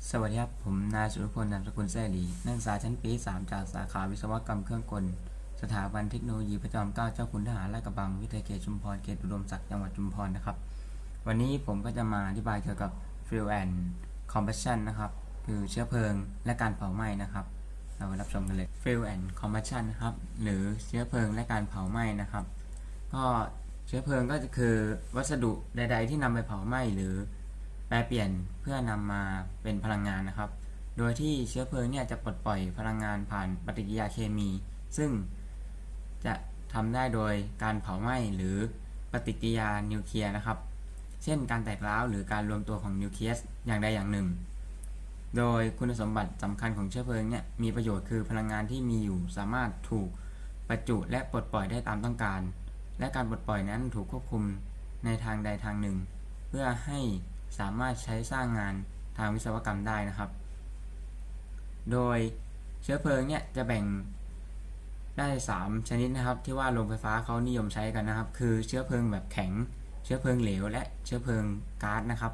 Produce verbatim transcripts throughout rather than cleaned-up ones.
สวัสดีครับผมนายสุรพล นามสกุลแซ่หลีนักศึกษาชั้นปีสามจากสาขาวิศวกรรมเครื่องกลสถาบันเทคโนโลยีพระจอมเกล้าเจ้าคุณทหารลาดกระบังวิทยาเขตชุมพรเขตอุดมศักดิ์จังหวัดชุมพรนะครับวันนี้ผมก็จะมาอธิบายเกี่ยวกับ fuel and combustion นะครับคือเชื้อเพลิงและการเผาไหม้นะครับเราไปรับชมกันเลย fuel and combustion นะครับหรือเชื้อเพลิงและการเผาไหม้นะครับก็เชื้อเพลิงก็คือวัสดุใดๆที่นำไปเผาไหม้หรือแปรเปลี่ยนเพื่อนำมาเป็นพลังงานนะครับโดยที่เชื้อเพลิงเนี่ยจะปลดปล่อยพลังงานผ่านปฏิกิริยาเคมี ซึ่งจะทำได้โดยการเผาไหม้หรือปฏิกิริยานิวเคลียร์นะครับเช่นการแตกร้าวหรือการรวมตัวของนิวเคลียสอย่างใดอย่างหนึ่งโดยคุณสมบัติสำคัญของเชื้อเพลิงเนี่ยมีประโยชน์คือพลังงานที่มีอยู่สามารถถูกประจุและปลดปล่อยได้ตามต้องการและการปลดปล่อยนั้นถูกควบคุมในทางใดทางหนึ่งเพื่อให้สามารถใช้สร้างงานทางวิศวกรรมได้นะครับโดยเชื้อเพลิงเนี่ยจะแบ่งได้สามชนิดนะครับที่ว่าโรงไฟฟ้าเขานิยมใช้กันนะครับคือเชื้อเพลิงแบบแข็งเชื้อเพลิงเหลวและเชื้อเพลิงก๊าซนะครับ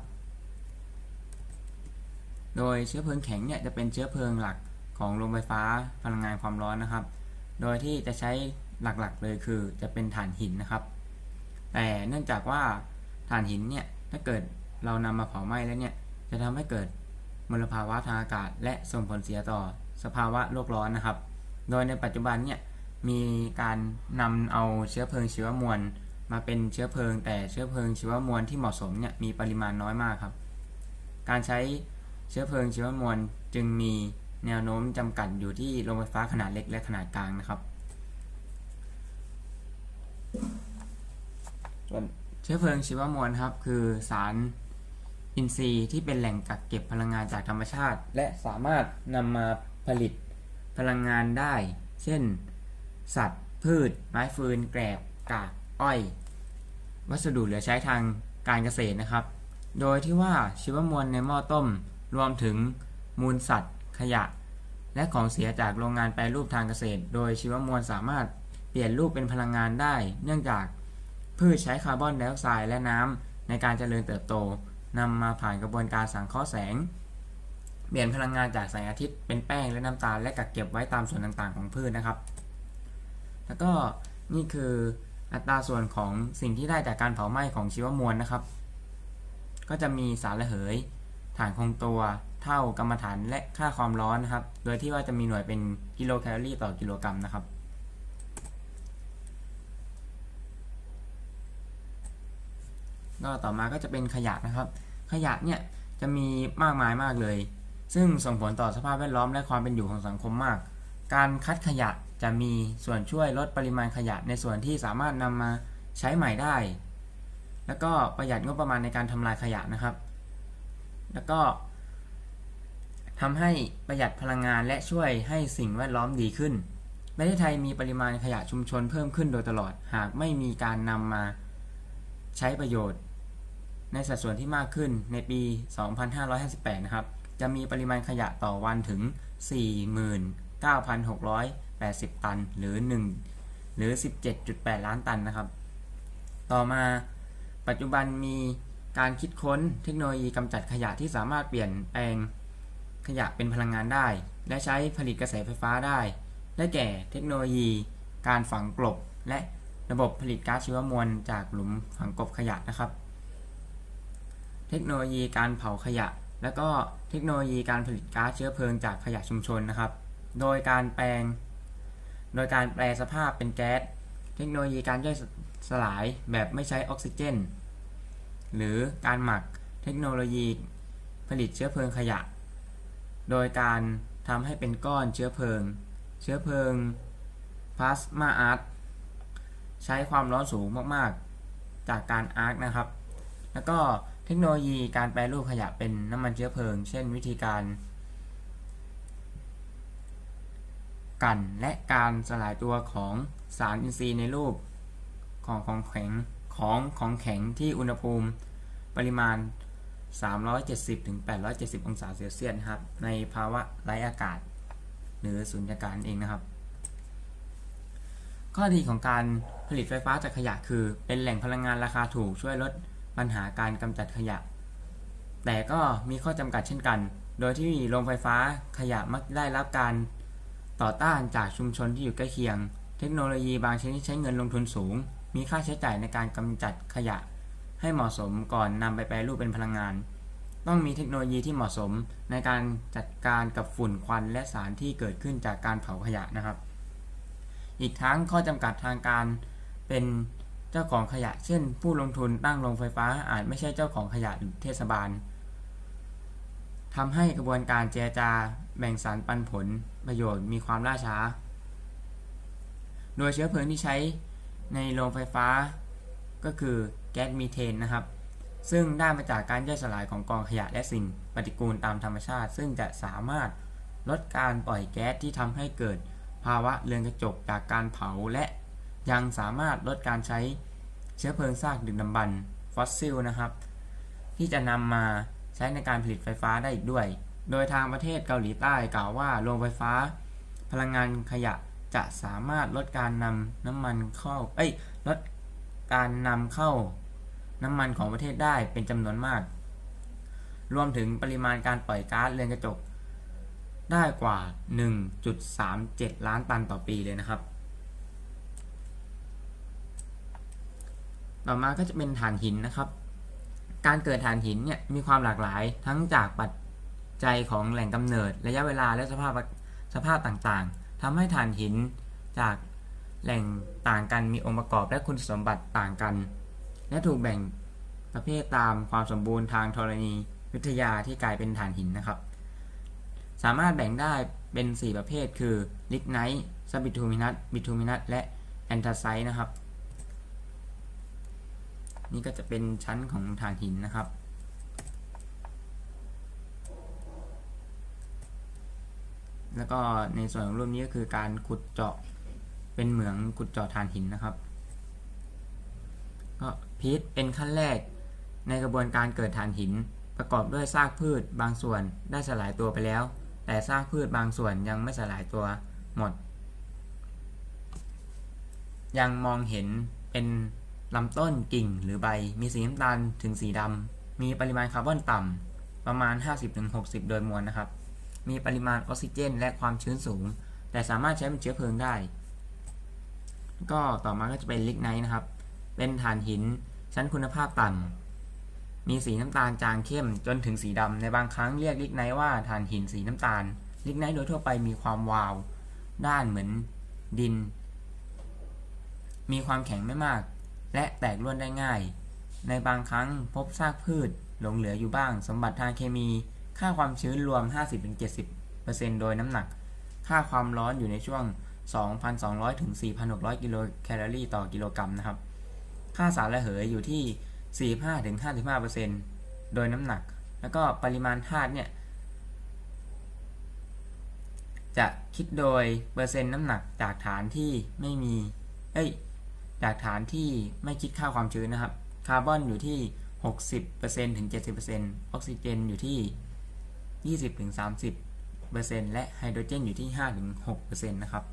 โดยเชื้อเพลิงแข็งเนี่ยจะเป็นเชื้อเพลิงหลักของโรงไฟฟ้าพลังงานความร้อนนะครับโดยที่จะใช้หลักๆเลยคือจะเป็นถ่านหินนะครับแต่เนื่องจากว่าถ่านหินเนี่ยถ้าเกิดเรานำมาเผาไหม้แล้วเนี่ยจะทำให้เกิดมลภาวะทางอากาศและส่งผลเสียต่อสภาวะโลกร้อนนะครับโดยในปัจจุบันเนี่ยมีการนำเอาเชื้อเพลิงชีวมวลมาเป็นเชื้อเพลิงแต่เชื้อเพลิงชีวมวลที่เหมาะสมเนี่ยมีปริมาณน้อยมากครับการใช้เชื้อเพลิงชีวมวลจึงมีแนวโน้มจำกัดอยู่ที่โรงไฟฟ้าขนาดเล็กและขนาดกลางนะครับส่วนเชื้อเพลิงชีวมวลครับคือสารอินทรีย์ที่เป็นแหล่งกักเก็บพลังงานจากธรรมชาติและสามารถนำมาผลิตพลังงานได้เช่นสัตว์พืชไม้ฟืนแกลบกากอ้อยวัสดุเหลือใช้ทางการเกษตรนะครับโดยที่ว่าชีวมวลในหม้อต้มรวมถึงมูลสัตว์ขยะและของเสียจากโรงงานแปรรูปทางเกษตรโดยชีวมวลสามารถเปลี่ยนรูปเป็นพลังงานได้เนื่องจากพืชใช้คาร์บอนไดออกไซด์และน้ำในการเจริญเติบโตนำมาผ่านกระบวนการสังเคราะห์แสงเปลี่ยนพลังงานจากแสงอาทิตย์เป็นแป้งและน้ำตาลและกักเก็บไว้ตามส่วนต่างๆของพืชนะครับแล้วก็นี่คืออัตราส่วนของสิ่งที่ได้จากการเผาไหม้ของชีวมวลนะครับก็จะมีสารระเหยฐานคงตัวเท่ากรรมฐานและค่าความร้อนนะครับโดยที่ว่าจะมีหน่วยเป็นกิโลแคลอรี่ต่อกิโลกรัมนะครับก็ต่อมาก็จะเป็นขยะนะครับขยะเนี่ยจะมีมากมายมากเลยซึ่งส่งผลต่อสภาพแวดล้อมและความเป็นอยู่ของสังคมมากการคัดขยะจะมีส่วนช่วยลดปริมาณขยะในส่วนที่สามารถนำมาใช้ใหม่ได้แล้วก็ประหยัดงบประมาณในการทำลายขยะนะครับแล้วก็ทำให้ประหยัดพลังงานและช่วยให้สิ่งแวดล้อมดีขึ้นประเทศไทยมีปริมาณขยะชุมชนเพิ่มขึ้นโดยตลอดหากไม่มีการนำมาใช้ประโยชน์ในสัดส่วนที่มากขึ้นในปี สองพันห้าร้อยห้าสิบแปด นะครับจะมีปริมาณขยะต่อวันถึง สี่หมื่นเก้าพันหกร้อยแปดสิบ ตันหรือ1หรือ สิบเจ็ดจุดแปด ล้านตันนะครับต่อมาปัจจุบันมีการคิดค้นเทคโนโลยีกำจัดขยะที่สามารถเปลี่ยนแปลงขยะเป็นพลังงานได้และใช้ผลิตกระแสไฟฟ้าได้ได้แก่เทคโนโลยีการฝังกลบและระบบผลิตก๊าซชีวมวลจากหลุมฝังกลบขยะนะครับเทคโนโลยีการเผาขยะและก็เทคโนโลยีการผลิตก๊าซเชื้อเพลิงจากขยะชุมชนนะครับโดยการแปลงโดยการแปลสภาพเป็นแก๊สเทคโนโลยีการย่อยสลายแบบไม่ใช้ออกซิเจนหรือการหมักเทคโนโลยีผลิตเชื้อเพลิงขยะโดยการทำให้เป็นก้อนเชื้อเพลิงเชื้อเพลิงพลาสมาอาร์คใช้ความร้อนสูงมากๆจากการอาร์คนะครับแล้วก็เทคโนโลยีการแปรรูปขยะเป็นน้ำมันเชื้อเพลิงเช่นวิธีการกั่นและการสลายตัวของสารอินทรีย์ในรูปของของแข็งของของแข็งที่อุณหภูมิปริมาณสามร้อยเจ็ดสิบถึงแปดร้อยเจ็ดสิบองศาเซลเซียสครับในภาวะไร้อากาศหรือสุญญากาศเองนะครับข้อดีของการผลิตไฟฟ้าจากขยะคือเป็นแหล่งพลังงานราคาถูกช่วยลดปัญหาการกำจัดขยะแต่ก็มีข้อจำกัดเช่นกันโดยที่โรงไฟฟ้าขยะมักได้รับการต่อต้านจากชุมชนที่อยู่ใกล้เคียงเทคโนโลยีบางชนิดใช้เงินลงทุนสูงมีค่าใช้จ่ายในการกำจัดขยะให้เหมาะสมก่อนนำไปแปรรูปเป็นพลังงานต้องมีเทคโนโลยีที่เหมาะสมในการจัดการกับฝุ่นควันและสารที่เกิดขึ้นจากการเผาขยะนะครับอีกทั้งข้อจำกัดทางการเป็นเจ้าของขยะเช่นผู้ลงทุนตั้งโรงไฟฟ้าอาจไม่ใช่เจ้าของขยะหรือเทศบาลทำให้กระบวนการเจรจาแบ่งสรรปันผลประโยชน์มีความล่าช้าโดยเชื้อเพลิงที่ใช้ในโรงไฟฟ้าก็คือแก๊สมีเทนนะครับซึ่งได้มาจากการย่อยสลายของกองขยะและสิ่งปฏิกูลตามธรรมชาติซึ่งจะสามารถลดการปล่อยแก๊สที่ทำให้เกิดภาวะเรือนกระจกจากการเผาและยังสามารถลดการใช้เชื้อเพลิงซากดึกดำบรรพ์ฟอสซิลนะครับที่จะนำมาใช้ในการผลิตไฟฟ้าได้อีกด้วยโดยทางประเทศเกาหลีใต้กล่าวว่าโรงไฟฟ้าพลังงานขยะจะสามารถลดการนำน้ำมันเข้าเอ้ยลดการนำเข้าน้ำมันของประเทศได้เป็นจำนวนมากรวมถึงปริมาณการปล่อยก๊าซเรือนกระจกได้กว่า หนึ่งจุดสามเจ็ด ล้านตันต่อปีเลยนะครับต่อมาก็จะเป็นถ่านหินนะครับการเกิดถ่านหินเนี่ยมีความหลากหลายทั้งจากปัจจัยของแหล่งกำเนิดระยะเวลาและสภาพสภาพต่างๆทำให้ถ่านหินจากแหล่งต่างกันมีองค์ประกอบและคุณสมบัติต่างกันและถูกแบ่งประเภทตามความสมบูรณ์ทางธรณีวิทยาที่กลายเป็นถ่านหินนะครับสามารถแบ่งได้เป็นสี่ประเภทคือลิกไนท์ซับบิทูมินัสบิทูมินัสและแอนทาไซต์นะครับนี่ก็จะเป็นชั้นของถ่านหินนะครับแล้วก็ในส่วนของรูปนี้ก็คือการขุดเจาะเป็นเหมืองขุดเจาะถ่านหินนะครับก็พีทเป็นขั้นแรกในกระบวนการเกิดถ่านหินประกอบด้วยซากพืชบางส่วนได้สลายตัวไปแล้วแต่ซากพืชบางส่วนยังไม่สลายตัวหมดยังมองเห็นเป็นลำต้นกิ่งหรือใบมีสีน้ำตาลถึงสีดำมีปริมาณคาร์บอนต่ำประมาณ ห้าสิบถึงหกสิบ โดยมวลนะครับมีปริมาณออกซิเจนและความชื้นสูงแต่สามารถใช้เป็นเชื้อเพลิงได้ก็ต่อมาก็จะเป็นลิกไนท์นะครับเป็นถ่านหินชั้นคุณภาพต่ำมีสีน้ำตาลจางเข้มจนถึงสีดำในบางครั้งเรียกลิกไนท์ว่าถ่านหินสีน้ำตาลลิกไนท์โดยทั่วไปมีความวาวด้านเหมือนดินมีความแข็งไม่มากและแตกร่วนได้ง่ายในบางครั้งพบซากพืชหลงเหลืออยู่บ้างสมบัติทางเคมีค่าความชื้นรวม ห้าสิบถึงเจ็ดสิบเปอร์เซ็นต์ โดยน้ำหนักค่าความร้อนอยู่ในช่วง สองพันสองร้อย ถึง สี่พันหกร้อย กิโลแคลอรี่ต่อกิโลกรัมนะครับค่าสารระเหยอยู่ที่ สี่สิบห้าถึงห้าสิบห้าเปอร์เซ็นต์ โดยน้ำหนักแล้วก็ปริมาณธาตุเนี่ยจะคิดโดยเปอร์เซ็นต์น้ำหนักจากฐานที่ไม่มีเอ้ยจากฐานที่ไม่คิดค่าความชื้นนะครับคาร์บอนอยู่ที่ หกสิบเปอร์เซ็นต์ ถึง เจ็ดสิบเปอร์เซ็นต์ ออกซิเจนอยู่ที่ ยี่สิบถึงสามสิบเปอร์เซ็นต์ และไฮโดรเจนอยู่ที่ ห้าถึงหกเปอร์เซ็นต์ นะครับ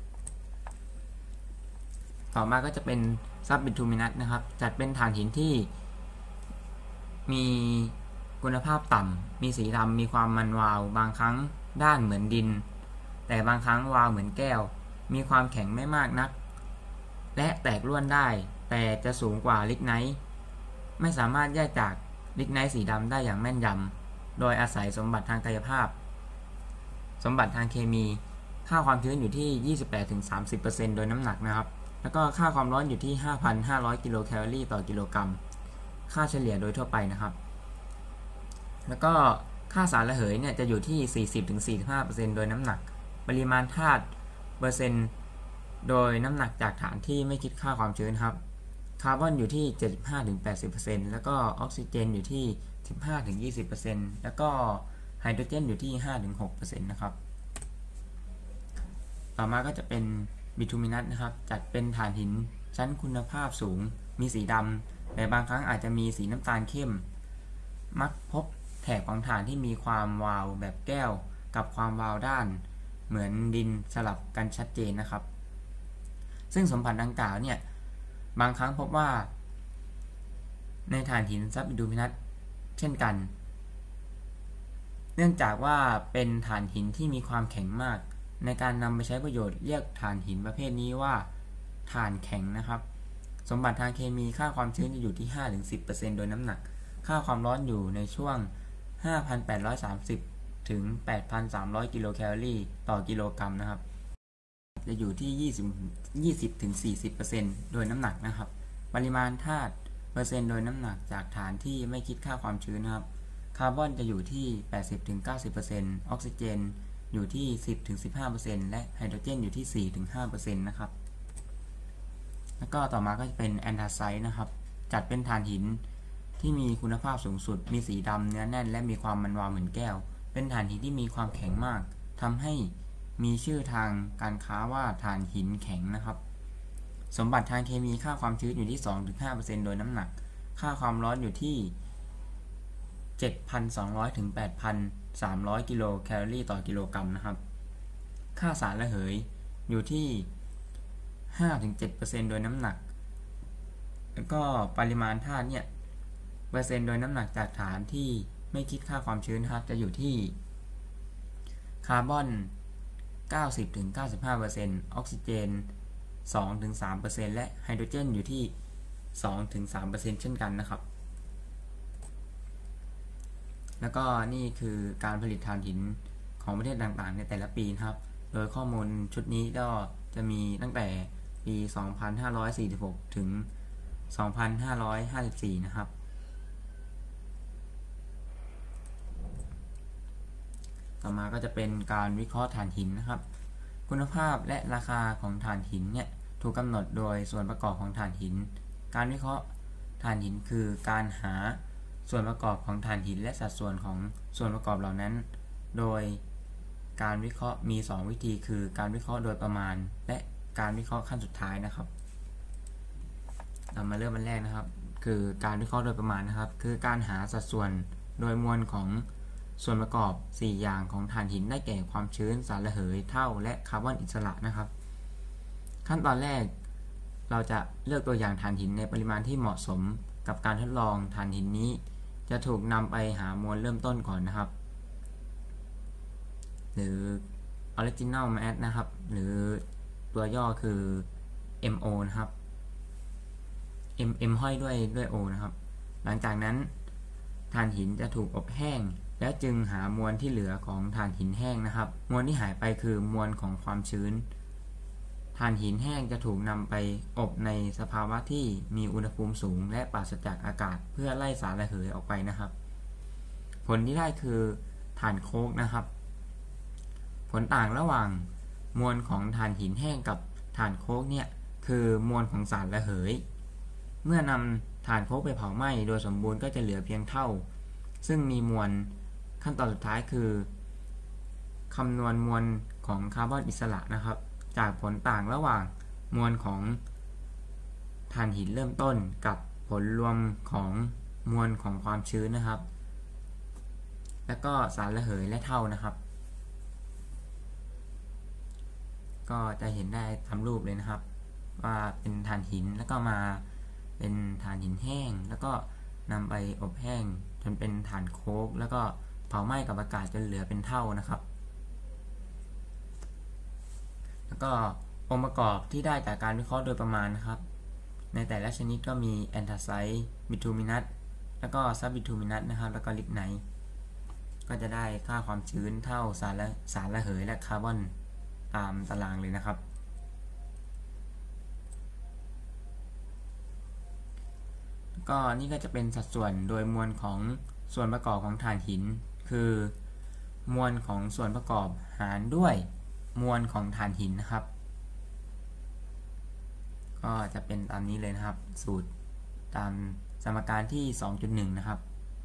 ต่อมาก็จะเป็นซับบิทูมินัสนะครับจัดเป็นถ่านหินที่มีคุณภาพต่ำมีสีดำมีความมันวาวบางครั้งด้านเหมือนดินแต่บางครั้งวาวเหมือนแก้วมีความแข็งไม่มากนักและแตกร่วนได้แต่จะสูงกว่าลิกไนท์ไม่สามารถแยกจากลิกไนท์สีดำได้อย่างแม่นยำโดยอาศัยสมบัติทางกายภาพสมบัติทางเคมีค่าความชื้นอยู่ที่ ยี่สิบแปดถึงสามสิบเปอร์เซ็นต์ โดยน้ำหนักนะครับแล้วก็ค่าความร้อนอยู่ที่ ห้าพันห้าร้อย กิโลแคลอรี่ต่อกิโลกรัมค่าเฉลี่ยโดยทั่วไปนะครับแล้วก็ค่าสารระเหยเนี่ยจะอยู่ที่ สี่สิบถึงสี่สิบห้าเปอร์เซ็นต์ โดยน้ำหนักปริมาณธาตุเปอร์เซ็นต์โดยน้ำหนักจากฐานที่ไม่คิดค่าความชื้นครับคาร์บอนอยู่ที่ เจ็ดสิบห้าถึงแปดสิบเปอร์เซ็นต์ แล้วก็ออกซิเจนอยู่ที่ สิบห้าถึงยี่สิบเปอร์เซ็นต์ แล้วก็ไฮโดรเจนอยู่ที่ ห้าถึงหกเปอร์เซ็นต์ นะครับต่อมาก็จะเป็นบิทูมินัสนะครับจัดเป็นถ่านหินชั้นคุณภาพสูงมีสีดำแต่บางครั้งอาจจะมีสีน้ำตาลเข้มมักพบแถบของถ่านที่มีความวาวแบบแก้วกับความวาวด้านเหมือนดินสลับกันชัดเจนนะครับซึ่งสมบัติดังกล่าวเนี่ยบางครั้งพบว่าในถ่านหินซับบิทูมินัสเช่นกันเนื่องจากว่าเป็นถ่านหินที่มีความแข็งมากในการนำไปใช้ประโยชน์เรียกถ่านหินประเภทนี้ว่าถ่านแข็งนะครับสมบัติทางเคมีค่าความชื้นจะอยู่ที่ ห้าถึงสิบเปอร์เซ็นต์ โดยน้ำหนักค่าความร้อนอยู่ในช่วง ห้าพันแปดร้อยสามสิบ ถึง แปดพันสามร้อย กิโลแคลอรี่ต่อกิโลกรัมนะครับจะอยู่ที่ ยี่สิบ ยี่สิบถึงสี่สิบเปอร์เซ็นต์ โดยน้ำหนักนะครับปริมาณธาตุเปอร์เซ็นต์โดยน้ำหนักจากฐานที่ไม่คิดค่าความชื้นนะครับคาร์บอนจะอยู่ที่ แปดสิบถึงเก้าสิบเปอร์เซ็นต์ ออกซิเจนอยู่ที่ สิบถึงสิบห้าเปอร์เซ็นต์ และไฮโดรเจนอยู่ที่ สี่ถึงห้าเปอร์เซ็นต์ นะครับแล้วก็ต่อมาก็จะเป็นแอนทาไซต์นะครับจัดเป็นถ่านหินที่มีคุณภาพสูงสุดมีสีดำเนื้อแน่นและมีความมันวาวเหมือนแก้วเป็นถ่านหินที่มีความแข็งมากทำให้มีชื่อทางการค้าว่าถ่านหินแข็งนะครับสมบัติทางเคมีค่าความชื้นอยู่ที่ สองถึงห้าเปอร์เซ็นต์ โดยน้ำหนักค่าความร้อนอยู่ที่ เจ็ดพันสองร้อย ถึง แปดพันสามร้อย กิโลแคลอรี่ต่อกิโลกรัมนะครับค่าสารระเหยอยู่ที่ ห้าถึงเจ็ดเปอร์เซ็นต์ โดยน้ำหนักแล้วก็ปริมาณธาตุเนี่ยเปอร์เซ็นต์โดยน้ำหนักจากฐานที่ไม่คิดค่าความชื้นครับจะอยู่ที่คาร์บอน เก้าสิบถึงเก้าสิบห้าเปอร์เซ็นต์ ออกซิเจน สองถึงสามเปอร์เซ็นต์ และไฮโดรเจนอยู่ที่ สองถึงสามเปอร์เซ็นต์ เช่นกันนะครับแล้วก็นี่คือการผลิตถ่านหินของประเทศต่างๆในแต่ละปีนะครับโดยข้อมูลชุดนี้ก็จะมีตั้งแต่ปี สองพันห้าร้อยสี่สิบหก ถึง สองพันห้าร้อยห้าสิบสี่ นะครับต่อมาก็จะเป็นการวิเคราะห์ถ่านหินนะครับคุณภาพและราคาของถ่านหินเนี่ยถูกกำหนดโดยส่วนประกอบของถ่านหินการวิเคราะห์ถ่านหินคือการหาส่วนประกอบของถ่านหินและสัดส่วนของส่วนประกอบเหล่านั้นโดยการวิเคราะห์มีสองวิธีคือการวิเคราะห์โดยประมาณและการวิเคราะห์ขั้นสุดท้ายนะครับเรามาเริ่มอันแรกนะครับคือการวิเคราะห์โดยประมาณนะครับคือการหาสัดส่วนโดยมวลของส่วนประกอบสี่อย่างของถ่านหินได้แก่ความชื้นสารระเหยเท่าและคาร์บอนอิสระนะครับขั้นตอนแรกเราจะเลือกตัวอย่างถ่านหินในปริมาณที่เหมาะสมกับการทดลองถ่านหินนี้จะถูกนำไปหามวลเริ่มต้นก่อนนะครับหรือ Original Mass นะครับหรือตัวย่อคือ เอ็ม โอ นะครับ M M ห้อยด้วยด้วย O นะครับหลังจากนั้นถ่านหินจะถูกอบแห้งแล้วจึงหามวลที่เหลือของถ่านหินแห้งนะครับมวลที่หายไปคือมวลของความชื้นถ่านหินแห้งจะถูกนำไปอบในสภาวะที่มีอุณหภูมิสูงและปราศจากอากาศเพื่อไล่สารระเหยออกไปนะครับผลที่ได้คือถ่านโคกนะครับผลต่างระหว่างมวลของถ่านหินแห้งกับถ่านโคกเนี่ยคือมวลของสารระเหยเมื่อนำถ่านโคกไปเผาไหม้โดยสมบูรณ์ก็จะเหลือเพียงเท่าซึ่งมีมวลขั้นตอนสุดท้ายคือคำนวณมวลของคาร์บอนอิสระนะครับจากผลต่างระหว่างมวลของถ่านหินเริ่มต้นกับผลรวมของมวลของความชื้นนะครับแล้วก็สารระเหยและเท่านะครับก็จะเห็นได้ตามรูปเลยนะครับว่าเป็นถ่านหินแล้วก็มาเป็นถ่านหินแห้งแล้วก็นำไปอบแห้งจนเป็นถ่านโคกแล้วก็เผาไหม้กับอากาศจนเหลือเป็นเท่านะครับแล้วก็องค์ประกอบที่ได้จากการวิเคราะห์โดยประมาณนะครับในแต่ละชนิดก็มีแอนทาไซต์บิทูมินัสแล้วก็ซับบิทูมินัสนะครับแล้วก็ลิกไนท์ก็จะได้ค่าความชื้นเท่าสารสารระเหยและคาร์บอนตามตารางเลยนะครับก็นี่ก็จะเป็นสัดส่วนโดยมวลของส่วนประกอบของถ่านหินคือมวลของส่วนประกอบหารด้วยมวลของถ่านหินนะครับก็จะเป็นตามนี้เลยนะครับสูตรตามสมการที่ สองจุดหนึ่ง นะครับ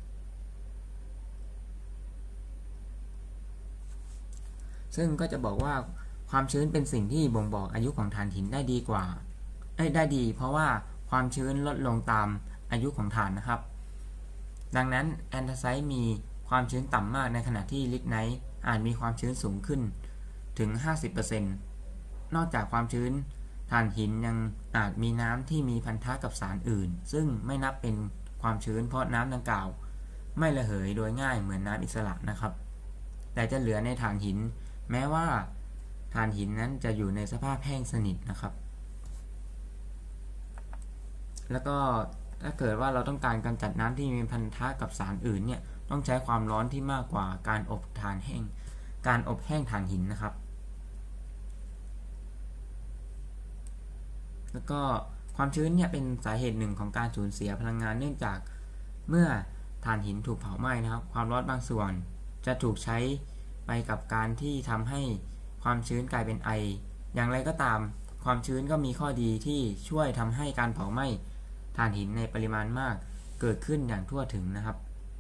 ซึ่งก็จะบอกว่าความชื้นเป็นสิ่งที่บ่งบอกอายุของถ่านหินได้ดีกว่าได้ดีเพราะว่าความชื้นลดลงตามอายุของถ่านนะครับดังนั้นแอนทาไซต์มีความชื้นต่ำมากในขณะที่ลิกไนท์อาจมีความชื้นสูงขึ้นถึง ห้าสิบเปอร์เซ็นต์ นอกจากความชื้นถ่านหินยังอาจมีน้ำที่มีพันธะกับสารอื่นซึ่งไม่นับเป็นความชื้นเพราะน้ำดังกล่าวไม่ระเหยโดยง่ายเหมือนน้ำอิสระนะครับแต่จะเหลือในถ่านหินแม้ว่าถ่านหินนั้นจะอยู่ในสภาพแห้งสนิทนะครับแล้วก็ถ้าเกิดว่าเราต้องการกำจัดน้ำที่มีพันธะกับสารอื่นเนี่ยต้องใช้ความร้อนที่มากกว่าการอบถ่านแห้งการอบแห้งถ่านหินนะครับแล้วก็ความชื้นเนี่ยเป็นสาเหตุหนึ่งของการสูญเสียพลังงานเนื่องจากเมื่อถ่านหินถูกเผาไหม้นะครับความร้อนบางส่วนจะถูกใช้ไปกับการที่ทำให้ความชื้นกลายเป็นไออย่างไรก็ตามความชื้นก็มีข้อดีที่ช่วยทำให้การเผาไหม้ถ่านหินในปริมาณมากเกิดขึ้นอย่างทั่วถึงนะครับ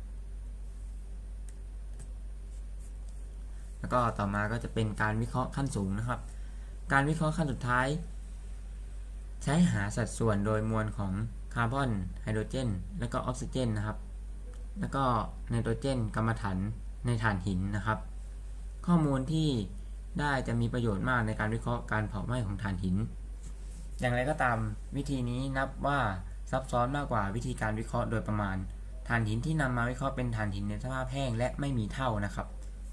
แล้วก็ต่อมาก็จะเป็นการวิเคราะห์ขั้นสูงนะครับการวิเคราะห์ขั้นสุดท้ายใช้หาสัดส่วนโดยมวลของคาร์บอนไฮโดรเจนและก็ออกซิเจนนะครับแล้วก็ไนโตรเจนกัมมันถันในถ่านหินนะครับข้อมูลที่ได้จะมีประโยชน์มากในการวิเคราะห์การเผาไหม้ของถ่านหินอย่างไรก็ตามวิธีนี้นับว่าซับซ้อนมากกว่าวิธีการวิเคราะห์โดยประมาณถ่านหินที่นำมาวิเคราะห์เป็นถ่านหินในสภาพแห้งและไม่มีเท่านะครับ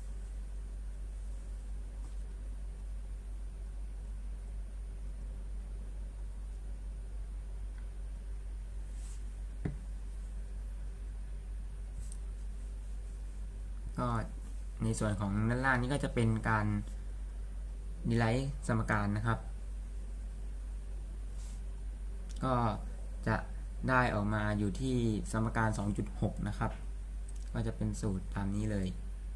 ก็ในส่วนของด้านล่างนี้ก็จะเป็นการดีไลท์สมการนะครับก็จะได้ออกมาอยู่ที่สมการ สองจุดหก นะครับก็จะเป็นสูตรตามนี้เลย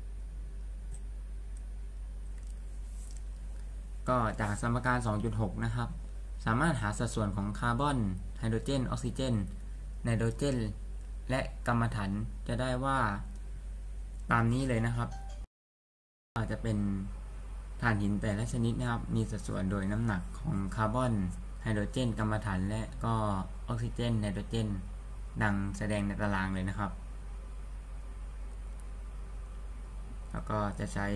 ก็จากสมการ สองจุดหก นะครับสามารถหาสัดส่วนของคาร์บอนไฮโดรเจนออกซิเจนไนโตรเจนและกัมมันถันจะได้ว่าตามนี้เลยนะครับอาจจะเป็นถ่านหินแต่ละชนิดนะครับมีสัดส่วนโดยน้ำหนักของคาร์บอนไฮโดรเจนกัมมันถันและก็ออกซิเจนไนโตรเจนดังแสดงในตารางเลยนะครับแล้วก็จะใช้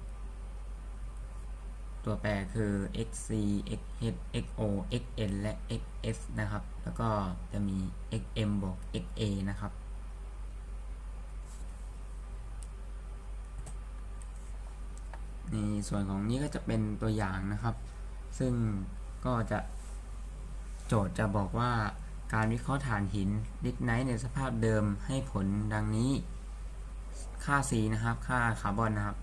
ตัวแปรคือ xc xh xo xn และ xs นะครับแล้วก็จะมี xm บวก xa นะครับในส่วนของนี้ก็จะเป็นตัวอย่างนะครับซึ่งก็จะโจทย์จะบอกว่าการวิเคราะห์ถ่านหินลิกไนท์ในสภาพเดิมให้ผลดังนี้ค่า C นะครับค่าคาร์บอนนะครับ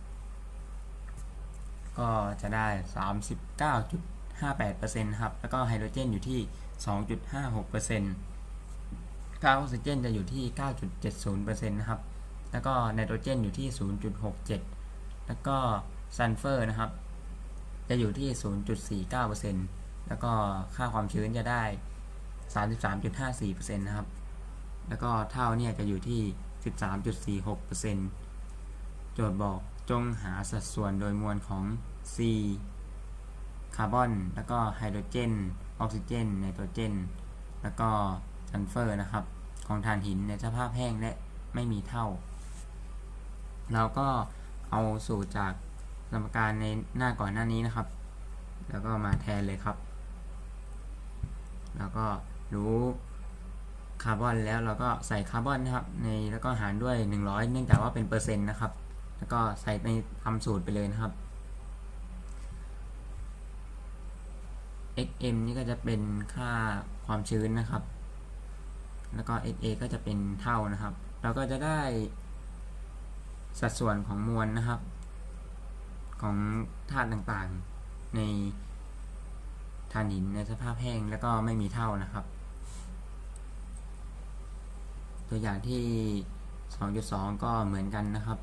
ก็จะได้ สามสิบเก้าจุดห้าแปดเปอร์เซ็นต์ ครับแล้วก็ไฮโดรเจนอยู่ที่ สองจุดห้าหกเปอร์เซ็นต์ ค่าออกซิเจนจะอยู่ที่ เก้าจุดเจ็ดศูนย์เปอร์เซ็นต์ นะครับแล้วก็ไนโตรเจนอยู่ที่ ศูนย์จุดหกเจ็ด แล้วก็ซัลเฟอร์นะครับจะอยู่ที่ ศูนย์จุดสี่เก้าเปอร์เซ็นต์ แล้วก็ค่าความชื้นจะได้ สามสิบสามจุดห้าสี่เปอร์เซ็นต์ นะครับแล้วก็เท่าเนี่ยจะอยู่ที่ สิบสามจุดสี่หกเปอร์เซ็นต์ โจทย์บอกจงหาสัดส่วนโดยมวลของ C คาร์บอนแล้วก็ไฮโดรเจนออกซิเจนไนโตรเจนแล้วก็ซัลเฟอร์นะครับของถ่านหินในสภาพแห้งและไม่มีเท่าเราก็เอาสูตรจากสมการในหน้าก่อนหน้านี้นะครับแล้วก็มาแทนเลยครับแล้วก็รู้คาร์บอนแล้วเราก็ใส่คาร์บอนนะครับในแล้วก็หารด้วยหนึ่งร้อยเนื่องจากว่าเป็นเปอร์เซ็นต์นะครับแล้วก็ใส่ในทำสูตรไปเลยนะครับ xm นี่ก็จะเป็นค่าความชื้นนะครับแล้วก็ xa ก็จะเป็นเท่านะครับเราก็จะได้สัดส่วนของมวลนะครับของธาตุต่างๆในถ่านหินในสภาพแห้งแล้วก็ไม่มีเท่านะครับตัวอย่างที่ สองจุดสอง ก็เหมือนกันนะครับ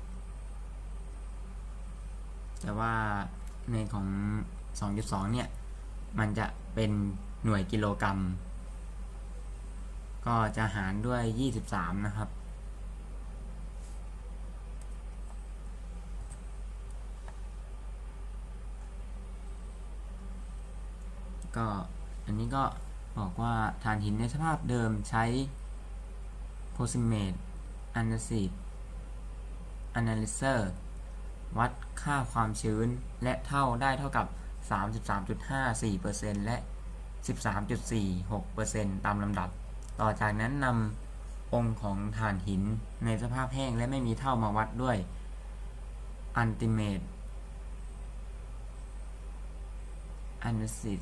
แต่ว่าในของ สองจุดสอง เนี่ยมันจะเป็นหน่วยกิโลกรัมก็จะหารด้วยยี่สิบสามนะครับก็อันนี้ก็บอกว่าถ่านหินในสภาพเดิมใช้ Proximate Analysis Analyzer วัดค่าความชื้นและเท่าได้เท่ากับ สามสิบสามจุดห้าสี่เปอร์เซ็นต์ และ สิบสามจุดสี่หกเปอร์เซ็นต์ ตามลำดับต่อจากนั้นนำองค์ของถ่านหินในสภาพแห้งและไม่มีเท่ามาวัดด้วย ultimate analysis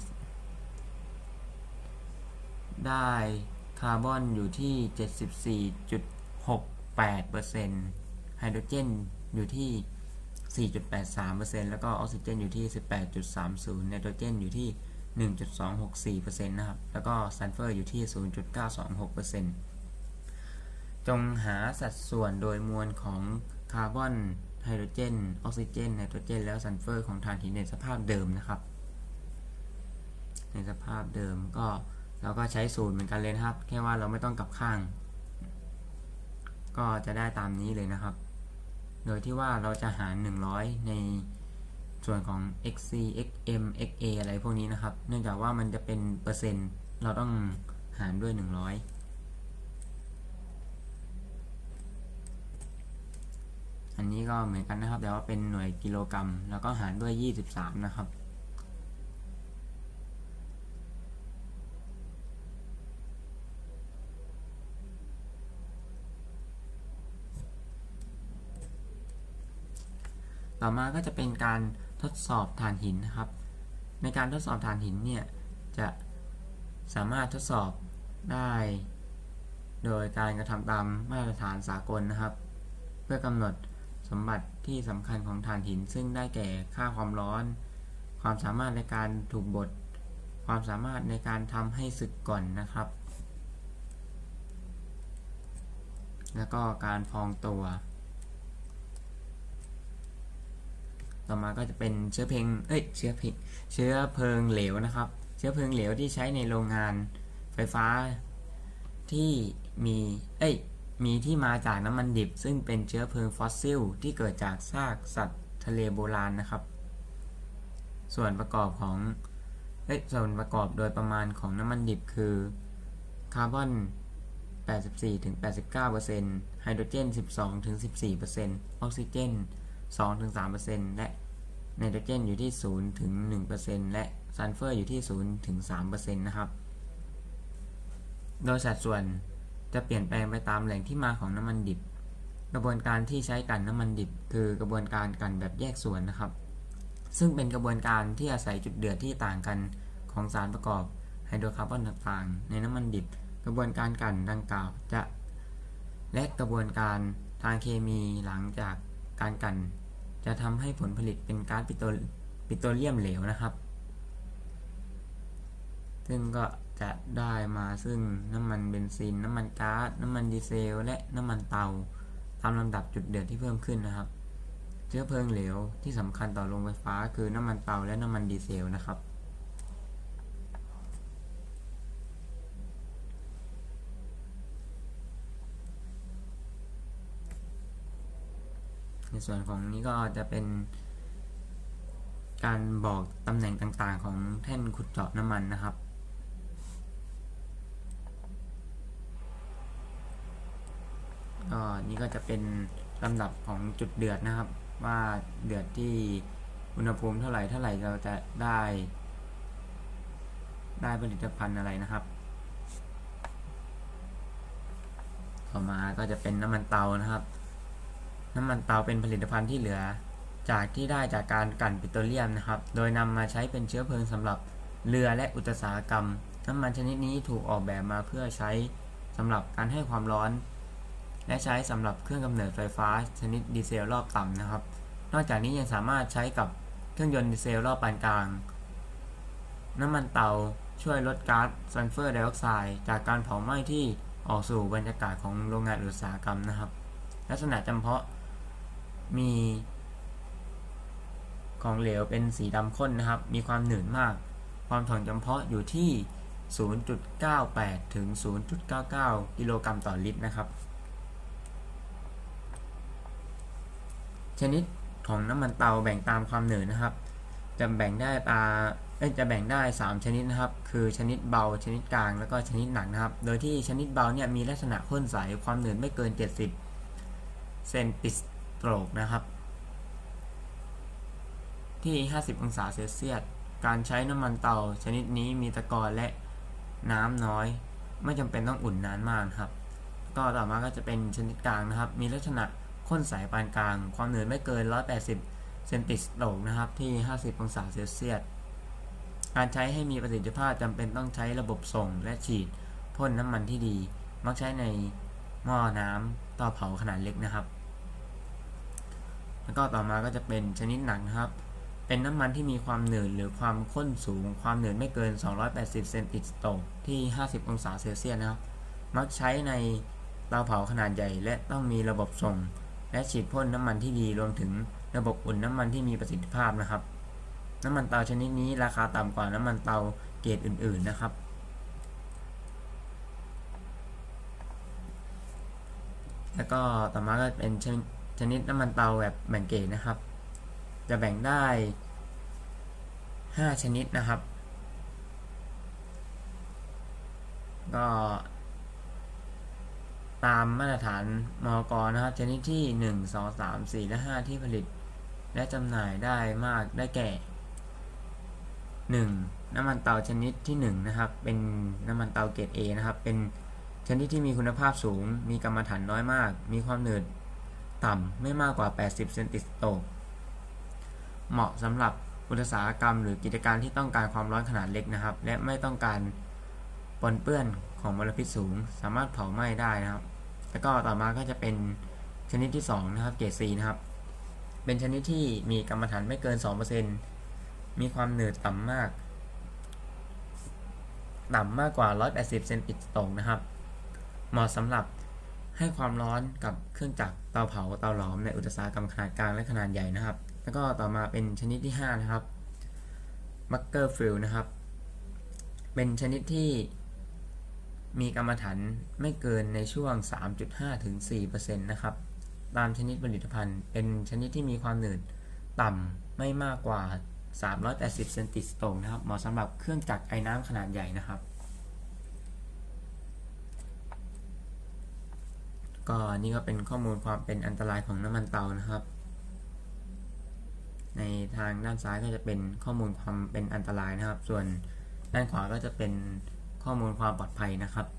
ได้คาร์บอนอยู่ที่ เจ็ดสิบสี่จุดหกแปดเปอร์เซ็นต์ ไฮโดรเจนอยู่ที่ สี่จุดแปดสามเปอร์เซ็นต์ แล้วก็ออกซิเจนอยู่ที่ สิบแปดจุดสามศูนย์ ไนโตรเจนอยู่ที่ หนึ่งจุดสองหกสี่เปอร์เซ็นต์ นะครับแล้วก็ซัลเฟอร์อยู่ที่ ศูนย์จุดเก้าสองหกเปอร์เซ็นต์ จงหาสัดส่วนโดยมวลของคาร์บอนไฮโดรเจนออกซิเจนไนโตรเจนแล้วซัลเฟอร์ของถ่านหินในสภาพเดิมนะครับในสภาพเดิมก็เราก็ใช้สูตรเหมือนกันเลยนะครับแค่ว่าเราไม่ต้องกลับข้างก็จะได้ตามนี้เลยนะครับโดยที่ว่าเราจะหารหนึ่งร้อยในส่วนของ xc xm xa อะไรพวกนี้นะครับเนื่องจากว่ามันจะเป็นเปอร์เซ็นต์เราต้องหารด้วยหนึ่งร้อยอันนี้ก็เหมือนกันนะครับแต่ว่าเป็นหน่วยกิโลกรัมแล้วก็หารด้วยยี่สิบสามนะครับต่อมาก็จะเป็นการทดสอบถ่านหินนะครับในการทดสอบถ่านหินเนี่ยจะสามารถทดสอบได้โดยการกระทำตามมาตรฐานสากลนะครับเพื่อกำหนดสมบัติที่สำคัญของถ่านหินซึ่งได้แก่ค่าความร้อนความสามารถในการถูกบดความสามารถในการทำให้สึกก่อนนะครับแล้วก็การพองตัวต่อมาก็จะเป็นเชื้อเพลิงเอ้ยเชื้อเพลิงเชื้อเพลิงเหลวนะครับเชื้อเพลิงเหลวที่ใช้ในโรงงานไฟฟ้าที่มีเอ้ยมีที่มาจากน้ำมันดิบซึ่งเป็นเชื้อเพลิงฟอสซิลที่เกิดจากซากสัตว์ทะเลโบราณนะครับส่วนประกอบของเอ้ยส่วนประกอบโดยประมาณของน้ำมันดิบคือคาร์บอน แปดสิบสี่ถึงแปดสิบเก้าเปอร์เซ็นต์ ไฮโดรเจน สิบสองถึงสิบสี่เปอร์เซ็นต์ ออกซิเจน สองถึงสามเปอร์เซ็นต์ และไนโตรเจนอยู่ที่ ศูนย์ถึงหนึ่งเปอร์เซ็นต์ และซัลเฟอร์อยู่ที่ ศูนย์ถึงสามเปอร์เซ็นต์ นะครับโดยสัดส่วนจะเปลี่ยนแปลงไปตามแหล่งที่มาของน้ำมันดิบกระบวนการที่ใช้กลั่นน้ำมันดิบคือกระบวนการกลั่นแบบแยกส่วนนะครับซึ่งเป็นกระบวนการที่อาศัยจุดเดือดที่ต่างกันของสารประกอบไฮโดรคาร์บอนต่างๆในน้ำมันดิบกระบวนการกลั่นดังกล่าวจะและกระบวนการทางเคมีหลังจากการกลั่นจะทำให้ผลผลิตเป็นก๊าซปิโตรปิโตรเลียมเหลวนะครับซึ่งก็จะได้มาซึ่งน้ำมันเบนซินน้ำมันก๊าซน้ำมันดีเซลและน้ำมันเตาตามลำดับจุดเดือดที่เพิ่มขึ้นนะครับเชื้อเพลิงเหลวที่สำคัญต่อโรงไฟฟ้าคือน้ำมันเตาและน้ำมันดีเซลนะครับในส่วนของนี้ก็จะเป็นการบอกตำแหน่งต่างๆของแท่นขุดเจาะน้ำมันนะครับก็นี่ก็จะเป็นลำดับของจุดเดือดนะครับว่าเดือดที่อุณหภูมิเท่าไหร่เท่าไหร่เราจะได้ได้ผลิตภัณฑ์อะไรนะครับต่อมาก็จะเป็นน้ำมันเตานะครับน้ำมันเตาเป็นผลิตภัณฑ์ที่เหลือจากที่ได้จากการกลั่นปิโตรเลียมนะครับโดยนำมาใช้เป็นเชื้อเพลิงสำหรับเรือและอุตสาหกรรมน้ำมันชนิดนี้ถูกออกแบบมาเพื่อใช้สำหรับการให้ความร้อนและใช้สำหรับเครื่องกำเนิดไฟฟ้าชนิดดีเซลรอบต่ำนะครับนอกจากนี้ยังสามารถใช้กับเครื่องยนต์ดีเซลรอบปานกลางน้ำมันเตาช่วยลดก๊าซซัลเฟอร์ไดออกไซด์จากการเผาไหม้ที่ออกสู่บรรยากาศของโรงงานอุตสาหกรรมนะครับลักษณะจำเพาะมีของเหลวเป็นสีดำข้นนะครับมีความหนืดมากความถ่วงจำเพาะอยู่ที่ ศูนย์จุดเก้าแปด ถึง ศูนย์จุดเก้าเก้า กิโลกรัมต่อลิตรนะครับชนิดของน้ำมันเตาแบ่งตามความหนืดนะครับจะแบ่งได้ปลาจะแบ่งได้สามชนิดนะครับคือชนิดเบาชนิดกลางแล้วก็ชนิดหนักนะครับโดยที่ชนิดเบาเนี่ยมีลักษณะข้นใสความหนืดไม่เกินเจ็ดสิบเซนติสโตรกนะครับที่ห้าสิบองศาเซลเซียสการใช้น้ำมันเตาชนิดนี้มีตะกอนและน้ำน้อยไม่จำเป็นต้องอุ่นนานมากครับก็ต่อมาก็จะเป็นชนิดกลางนะครับมีลักษณะข้นใสปานกลางความหนืดไม่เกินหนึ่งร้อยแปดสิบเซนติสโตรกนะครับที่ห้าสิบองศาเซลเซียสการใช้ให้มีประสิทธิภาพจำเป็นต้องใช้ระบบส่งและฉีดพ่นน้ำมันที่ดีมักใช้ในหม้อน้ำเตาเผาขนาดเล็กนะครับแล้วก็ต่อมาก็จะเป็นชนิดหนักนะครับเป็นน้ำมันที่มีความหนืดหรือความข้นสูงความหนืดไม่เกินสองร้อยแปดสิบเซนติสโตรกที่ห้าสิบองศาเซลเซียสนะครับมักใช้ในเตาเผาขนาดใหญ่และต้องมีระบบส่งและฉีดพ่นน้ำมันที่ดีรวมถึงระบบอุ่นน้ำมันที่มีประสิทธิภาพนะครับน้ำมันเตาชนิดนี้ราคาต่ำกว่าน้ำมันเตาเกรดอื่นๆนะครับแล้วก็ต่อมาก็เป็นชนิดน้ำมันเตาแบบแบ่งเกรดนะครับจะแบ่งได้ห้าชนิดนะครับก็ตามมาตรฐานมก.นะครับชนิดที่หนึ่ง สอง สาม สี่ และ ห้าที่ผลิตและจำหน่ายได้มากได้แก่หนึ่งน้ำมันเตาชนิดที่หนึ่งนะครับเป็นน้ำมันเตาเกรด A นะครับเป็นชนิดที่มีคุณภาพสูงมีกรรมฐานน้อยมากมีความหนืดต่ำไม่มากกว่าแปดสิบเซนติสโตรกเหมาะสำหรับอุตสาหกรรมหรือกิจการที่ต้องการความร้อนขนาดเล็กนะครับและไม่ต้องการปนเปื้อนของมลพิษสูงสามารถเผาไหม้ได้นะครับแล้วก็ต่อมาก็จะเป็นชนิดที่สองนะครับเกรด C นะครับเป็นชนิดที่มีกรรมฐานไม่เกิน สองเปอร์เซ็นต์ มีความหนืดต่ำมากต่ำมากกว่าหนึ่งร้อยแปดสิบเซนติสโตรกนะครับเหมาะสำหรับให้ความร้อนกับเครื่องจักรเตาเผาเตาหลอมในอุตสาหกรรมขนาดกลางและขนาดใหญ่นะครับแล้วก็ต่อมาเป็นชนิดที่ห้านะครับบัคเกอร์ฟิลนะครับเป็นชนิดที่มีกรรมฐานไม่เกินในช่วง สามจุดห้า ถึง สี่เปอร์เซ็นต์ นะครับตามชนิดผลิตภัณฑ์เป็นชนิดที่มีความหนืดต่ำไม่มากกว่าสามร้อยแปดสิบเซนติสโตรกนะครับเหมาะสำหรับเครื่องจักรไอน้ำขนาดใหญ่นะครับก็นี่ก็เป็นข้อมูลความเป็นอันตรายของน้ำมันเตานะครับในทางด้านซ้ายก็จะเป็นข้อมูลความเป็นอันตรายนะครับส่วนด้านขวาก็จะเป็นข้อมูลความปลอดภัยนะครับ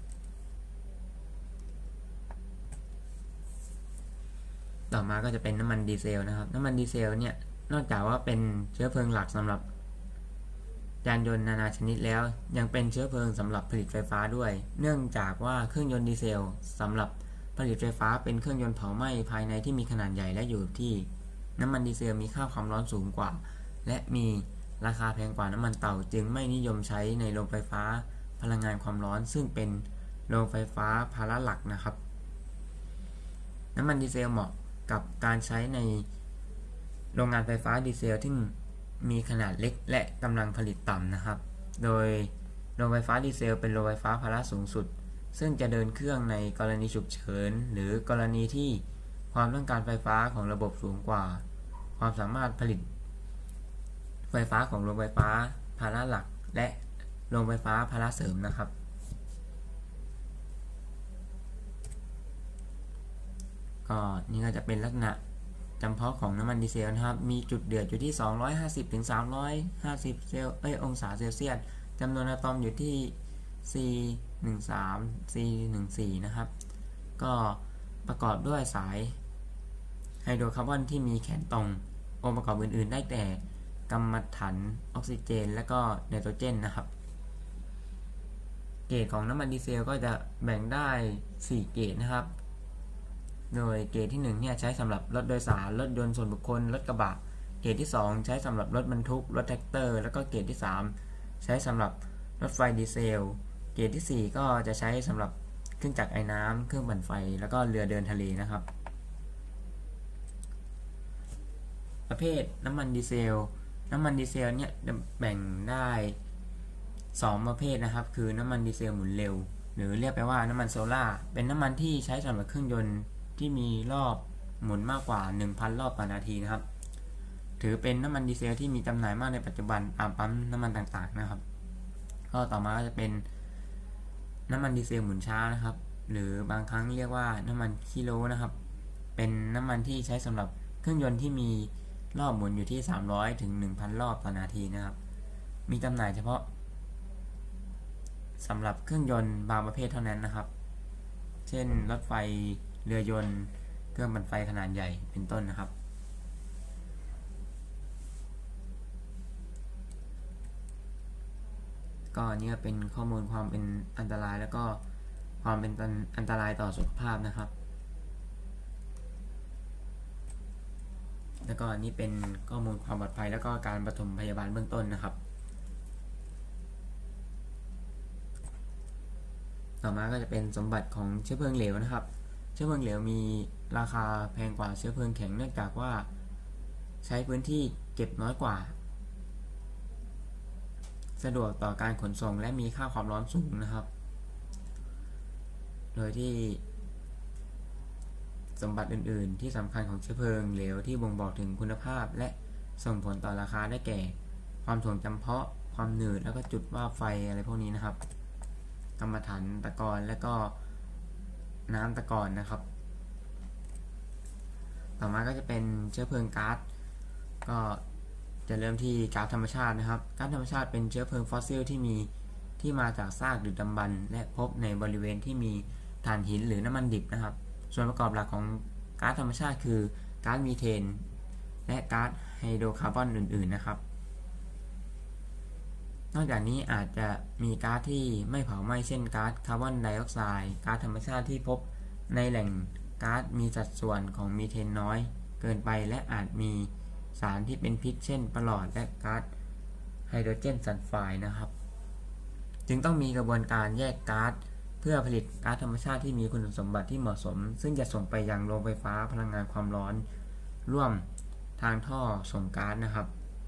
ต่อมาก็จะเป็นน้ำมันดีเซลนะครับน้ำมันดีเซลเนี่ยนอกจากว่าเป็นเชื้อเพลิงหลักสำหรับยานยนต์นานาชนิดแล้วยังเป็นเชื้อเพลิงสำหรับผลิตไฟฟ้าด้วยเนื่องจากว่าเครื่องยนต์ดีเซลสำหรับผลิตไฟฟ้าเป็นเครื่องยนต์เผาไหม้ภายในที่มีขนาดใหญ่และอยู่ที่น้ำมันดีเซลมีค่าความร้อนสูงกว่าและมีราคาแพงกว่าน้ำมันเตาจึงไม่นิยมใช้ในโรงไฟฟ้าพลังงานความร้อนซึ่งเป็นโรงไฟฟ้าภาระหลักนะครับน้ำมันดีเซลเหมาะกับการใช้ในโรงงานไฟฟ้าดีเซลที่มีขนาดเล็กและกำลังผลิตต่ำนะครับโดยโรงไฟฟ้าดีเซลเป็นโรงไฟฟ้าภาระสูงสุดซึ่งจะเดินเครื่องในกรณีฉุกเฉินหรือกรณีที่ความต้องการไฟฟ้าของระบบสูงกว่าความสามารถผลิตไฟฟ้าของโรงไฟฟ้าภาระหลักและโรงไฟฟ้าภาระเสริมนะครับก็นี่ก็จะเป็นลักษณะจำเพาะของน้ำมันดีเซลนะครับมีจุดเดือดอยู่ที่สองร้อยห้าสิบถึงสามร้อยห้าสิบเซลเอ้ยองศาเซลเซียสจำนวนอะตอมอยู่ที่ ซี หนึ่งสาม ซี หนึ่งสี่ นะครับก็ประกอบด้วยสายไฮโดรคาร์บอนที่มีแขนตรงองค์ประกอบอื่นๆได้แต่กัมมันถันออกซิเจนและก็ไนโตรเจนนะครับเกรดของน้ำมันดีเซลก็จะแบ่งได้สี่เกรดนะครับโดยเกรดที่หนึ่งเนี่ยใช้สำหรับรถโดยสารรถยนต์ส่วนบุคคลรถกระบะเกรดที่สองใช้สำหรับรถบรรทุกรถแท็กเตอร์แล้วก็เกรดที่สามใช้สำหรับรถไฟดีเซลเกรดที่สี่ก็จะใช้สำหรับเครื่องจักรไอน้ำเครื่องปั่นไฟแล้วก็เรือเดินทะเลนะครับประเภทน้ำมันดีเซลน้ำมันดีเซลเนี่ยแบ่งได้สองประเภทนะครับคือน้ำมันดีเซลหมุนเร็วหรือเรียกไปว่าน้ำมันโซล่าเป็นน้ำมันที่ใช้สำหรับเครื่องยนต์ที่มีรอบหมุนมากกว่า หนึ่งพัน รอบต่อนาทีนะครับถือเป็นน้ำมันดีเซลที่มีจำหน่ายมากในปัจจุบันตามปั๊มน้ำมันต่างๆนะครับก็ต่อมาจะเป็นน้ำมันดีเซลหมุนช้านะครับหรือบางครั้งเรียกว่าน้ำมันคิโลนะครับเป็นน้ำมันที่ใช้สำหรับเครื่องยนต์ที่มีรอบหมุนอยู่ที่สามร้อยถึง หนึ่งพัน รอบต่อนาทีนะครับมีจำหน่ายเฉพาะสำหรับเครื่องยนต์บางประเภทเท่านั้นนะครับเช่นรถไฟเรือยนต์เครื่องปั่นไฟขนาดใหญ่เป็นต้นนะครับก็นี่เป็นข้อมูลความเป็นอันตรายแล้วก็ความเป็นอันตรายต่อสุขภาพนะครับแล้วก็นี่เป็นข้อมูลความปลอดภัยแล้วก็การปฐมพยาบาลเบื้องต้นนะครับต่อมาก็จะเป็นสมบัติของเชื้อเพลิงเหลวนะครับเชื้อเพลิงเหลวมีราคาแพงกว่าเชื้อเพลิงแข็งเนื่องจากว่าใช้พื้นที่เก็บน้อยกว่าสะดวกต่อการขนส่งและมีค่าความร้อนสูงนะครับโดยที่สมบัติอื่นๆที่สำคัญของเชื้อเพลิงเหลวที่บ่งบอกถึงคุณภาพและส่งผลต่อราคาได้แก่ความถ่วงจำเพาะความหนืดแล้วก็จุดว่าไฟอะไรพวกนี้นะครับกรรมฐานตะกอนและก็น้ำตะกอนนะครับต่อมาก็จะเป็นเชื้อเพลิงก๊าซก็จะเริ่มที่ก๊าซธรรมชาตินะครับก๊าซธรรมชาติเป็นเชื้อเพลิงฟอสซิลที่มีที่มาจากซากดึกดำบรรพ์และพบในบริเวณที่มีถ่านหินหรือน้ำมันดิบนะครับส่วนประกอบหลักของก๊าซธรรมชาติคือก๊าซมีเทนและก๊าซไฮโดรคาร์บอนอื่นๆนะครับนอกจากนี้อาจจะมีก๊าซที่ไม่เผาไหม้เช่นก๊าซคาร์บอนไดออกไซด์ก๊าซธรรมชาติที่พบในแหล่งก๊าซมีสัดส่วนของมีเทนน้อยเกินไปและอาจมีสารที่เป็นพิษเช่นปลอดและก๊าซไฮโดรเจนซัลไฟด์นะครับจึงต้องมีกระบวนการแยกก๊าซเพื่อผลิตก๊าซธรรมชาติที่มีคุณสมบัติที่เหมาะสมซึ่งจะส่งไปยังโรงไฟฟ้าพลังงานความร้อนร่วมทางท่อส่งก๊าซนะครับ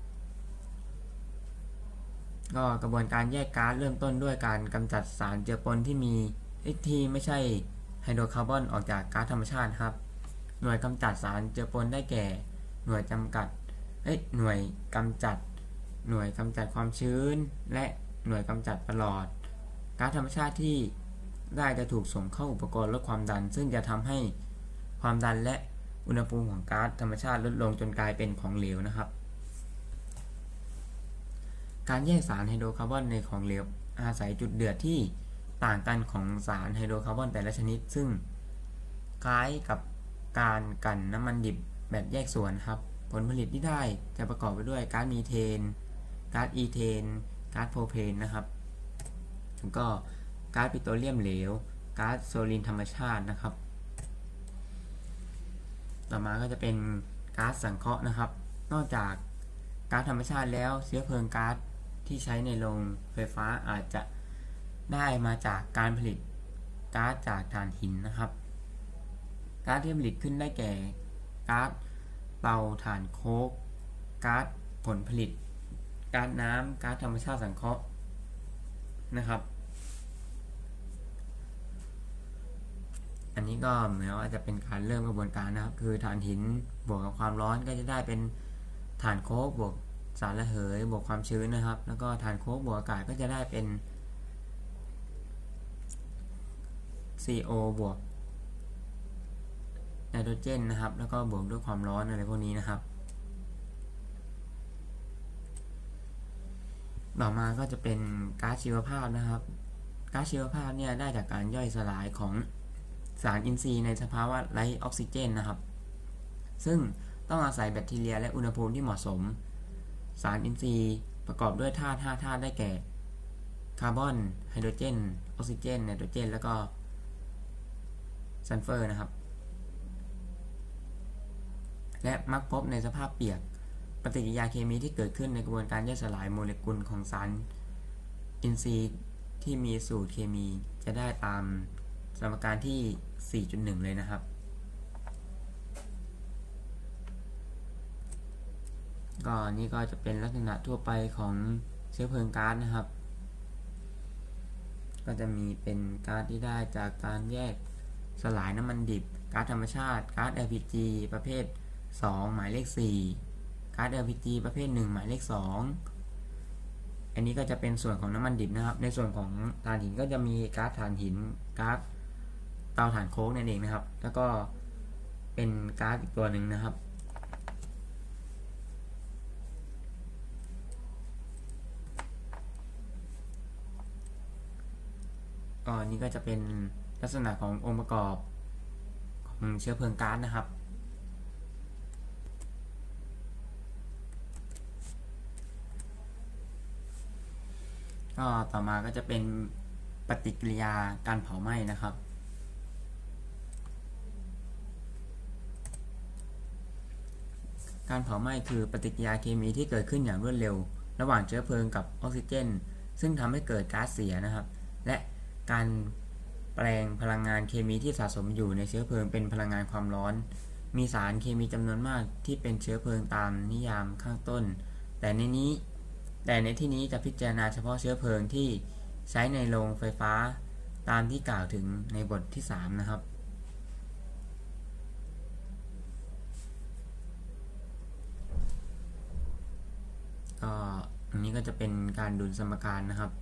ก็กระบวนการแยกก๊าซเริ่มต้นด้วยการกำจัดสารเจือปนที่มีที่ไม่ใช่ไฮโดรคาร์บอนออกจากก๊าซธรรมชาติครับหน่วยกำจัดสารเจือปนได้แก่หน่วยจำกัดเอ้ยหน่วยกำจัดหน่วยกำจัดความชื้นและหน่วยกำจัดปลอดก๊าซธรรมชาติที่ได้จะถูกส่งเข้าอุปกรณ์ลดความดันซึ่งจะทำให้ความดันและอุณหภูมิของก๊าซธรรมชาติลดลงจนกลายเป็นของเหลวนะครับการแยกสารไฮโดรคาร์บอนในของเหลวอาศัยจุดเดือดที่ต่างกันของสารไฮโดรคาร์บอนแต่ละชนิดซึ่งคล้ายกับการกั่นน้ำมันดิบแบบแยกส่วนครับผลผลิตที่ได้จะประกอบไปด้วยก๊าซมีเทนก๊าซอีเทนก๊าซโพรเพนนะครับแล้วก็ก๊าซปิโตรเลียมเหลวก๊าซโซลีนธรรมชาตินะครับต่อมาก็จะเป็นก๊าซสังเคราะห์นะครับนอกจากก๊าซธรรมชาติแล้วเชื้อเพลิงก๊าซที่ใช้ในโรงไฟฟ้าอาจจะได้มาจากการผลิตก๊าซจากถ่านหินนะครับก๊าซที่ผลิตขึ้นได้แก่ก๊าซเตาถ่านโคกก๊าซผลผลิตก๊าซน้ำก๊าซธรรมชาติสังเคราะห์นะครับอันนี้ก็เหมือนว่าจะเป็นการเริ่มกระบวนการนะครับคือถ่านหินบวกกับความร้อนก็จะได้เป็นถ่านโคกบวกสารระเหยบวกความชื้นนะครับแล้วก็ถ่านโคกบวกอากาศก็จะได้เป็น ซี โอ บวกไนโตรเจนนะครับแล้วก็บวกด้วยความร้อนอะไรพวกนี้นะครับต่อมาก็จะเป็นก๊าซชีวภาพนะครับก๊าซชีวภาพเนี่ยได้จากการย่อยสลายของสารอินทรีย์ในสภาวะไร้ออกซิเจนนะครับซึ่งต้องอาศัยแบคทีเรียและอุณหภูมิที่เหมาะสมสารอินทรีย์ประกอบด้วยธาตุห้าธาตุได้แก่คาร์บอนไฮโดรเจนออกซิเจนไนโตรเจนแล้วก็ซัลเฟอร์นะครับและมักพบในสภาพเปียกปฏิกิริยาเคมีที่เกิดขึ้นในกระบวนการย่อยสลายโมเลกุลของสารอินทรีย์ที่มีสูตรเคมีจะได้ตามสมการที่ สี่จุดหนึ่ง เลยนะครับก็นี่ก็จะเป็นลักษณะทั่วไปของเชื้อเพลิงก๊าซนะครับก็จะมีเป็นก๊าซที่ได้จากการแยกสลายน้ำมันดิบก๊าซธรรมชาติก๊าซ แอล พี จี ประเภทสองหมายเลขสี่ก๊าซ แอล พี จี ประเภทหนึ่งหมายเลขสองอันนี้ก็จะเป็นส่วนของน้ำมันดิบนะครับในส่วนของถ่านหินก็จะมีก๊าซถ่านหินก๊าซเตาถ่านโค้กนั่นเองนะครับแล้วก็เป็นก๊าซอีกตัวหนึ่งนะครับก็นี่ก็จะเป็นลักษณะขององค์ประกอบขเชื้อเพลิงก๊าซนะครับก็ต่อมาก็จะเป็นปฏิกิริยาการเผาไหม้นะครับการเผาไหม้คือปฏิกิริยาเคมีที่เกิดขึ้นอย่างรวดเร็วระหว่างเชื้อเพลิงกับออกซิเจนซึ่งทำให้เกิดก๊าซเสียนะครับและการแปลงพลังงานเคมีที่สะสมอยู่ในเชื้อเพลิงเป็นพลังงานความร้อนมีสารเคมีจำนวนมากที่เป็นเชื้อเพลิงตามนิยามข้างต้นแต่ในนี้แต่ในที่นี้จะพิจารณาเฉพาะเชื้อเพลิงที่ใช้ในโรงไฟฟ้าตามที่กล่าวถึงในบทที่สามนะครับก็อันนี้ก็จะเป็นการดูสมการนะครับ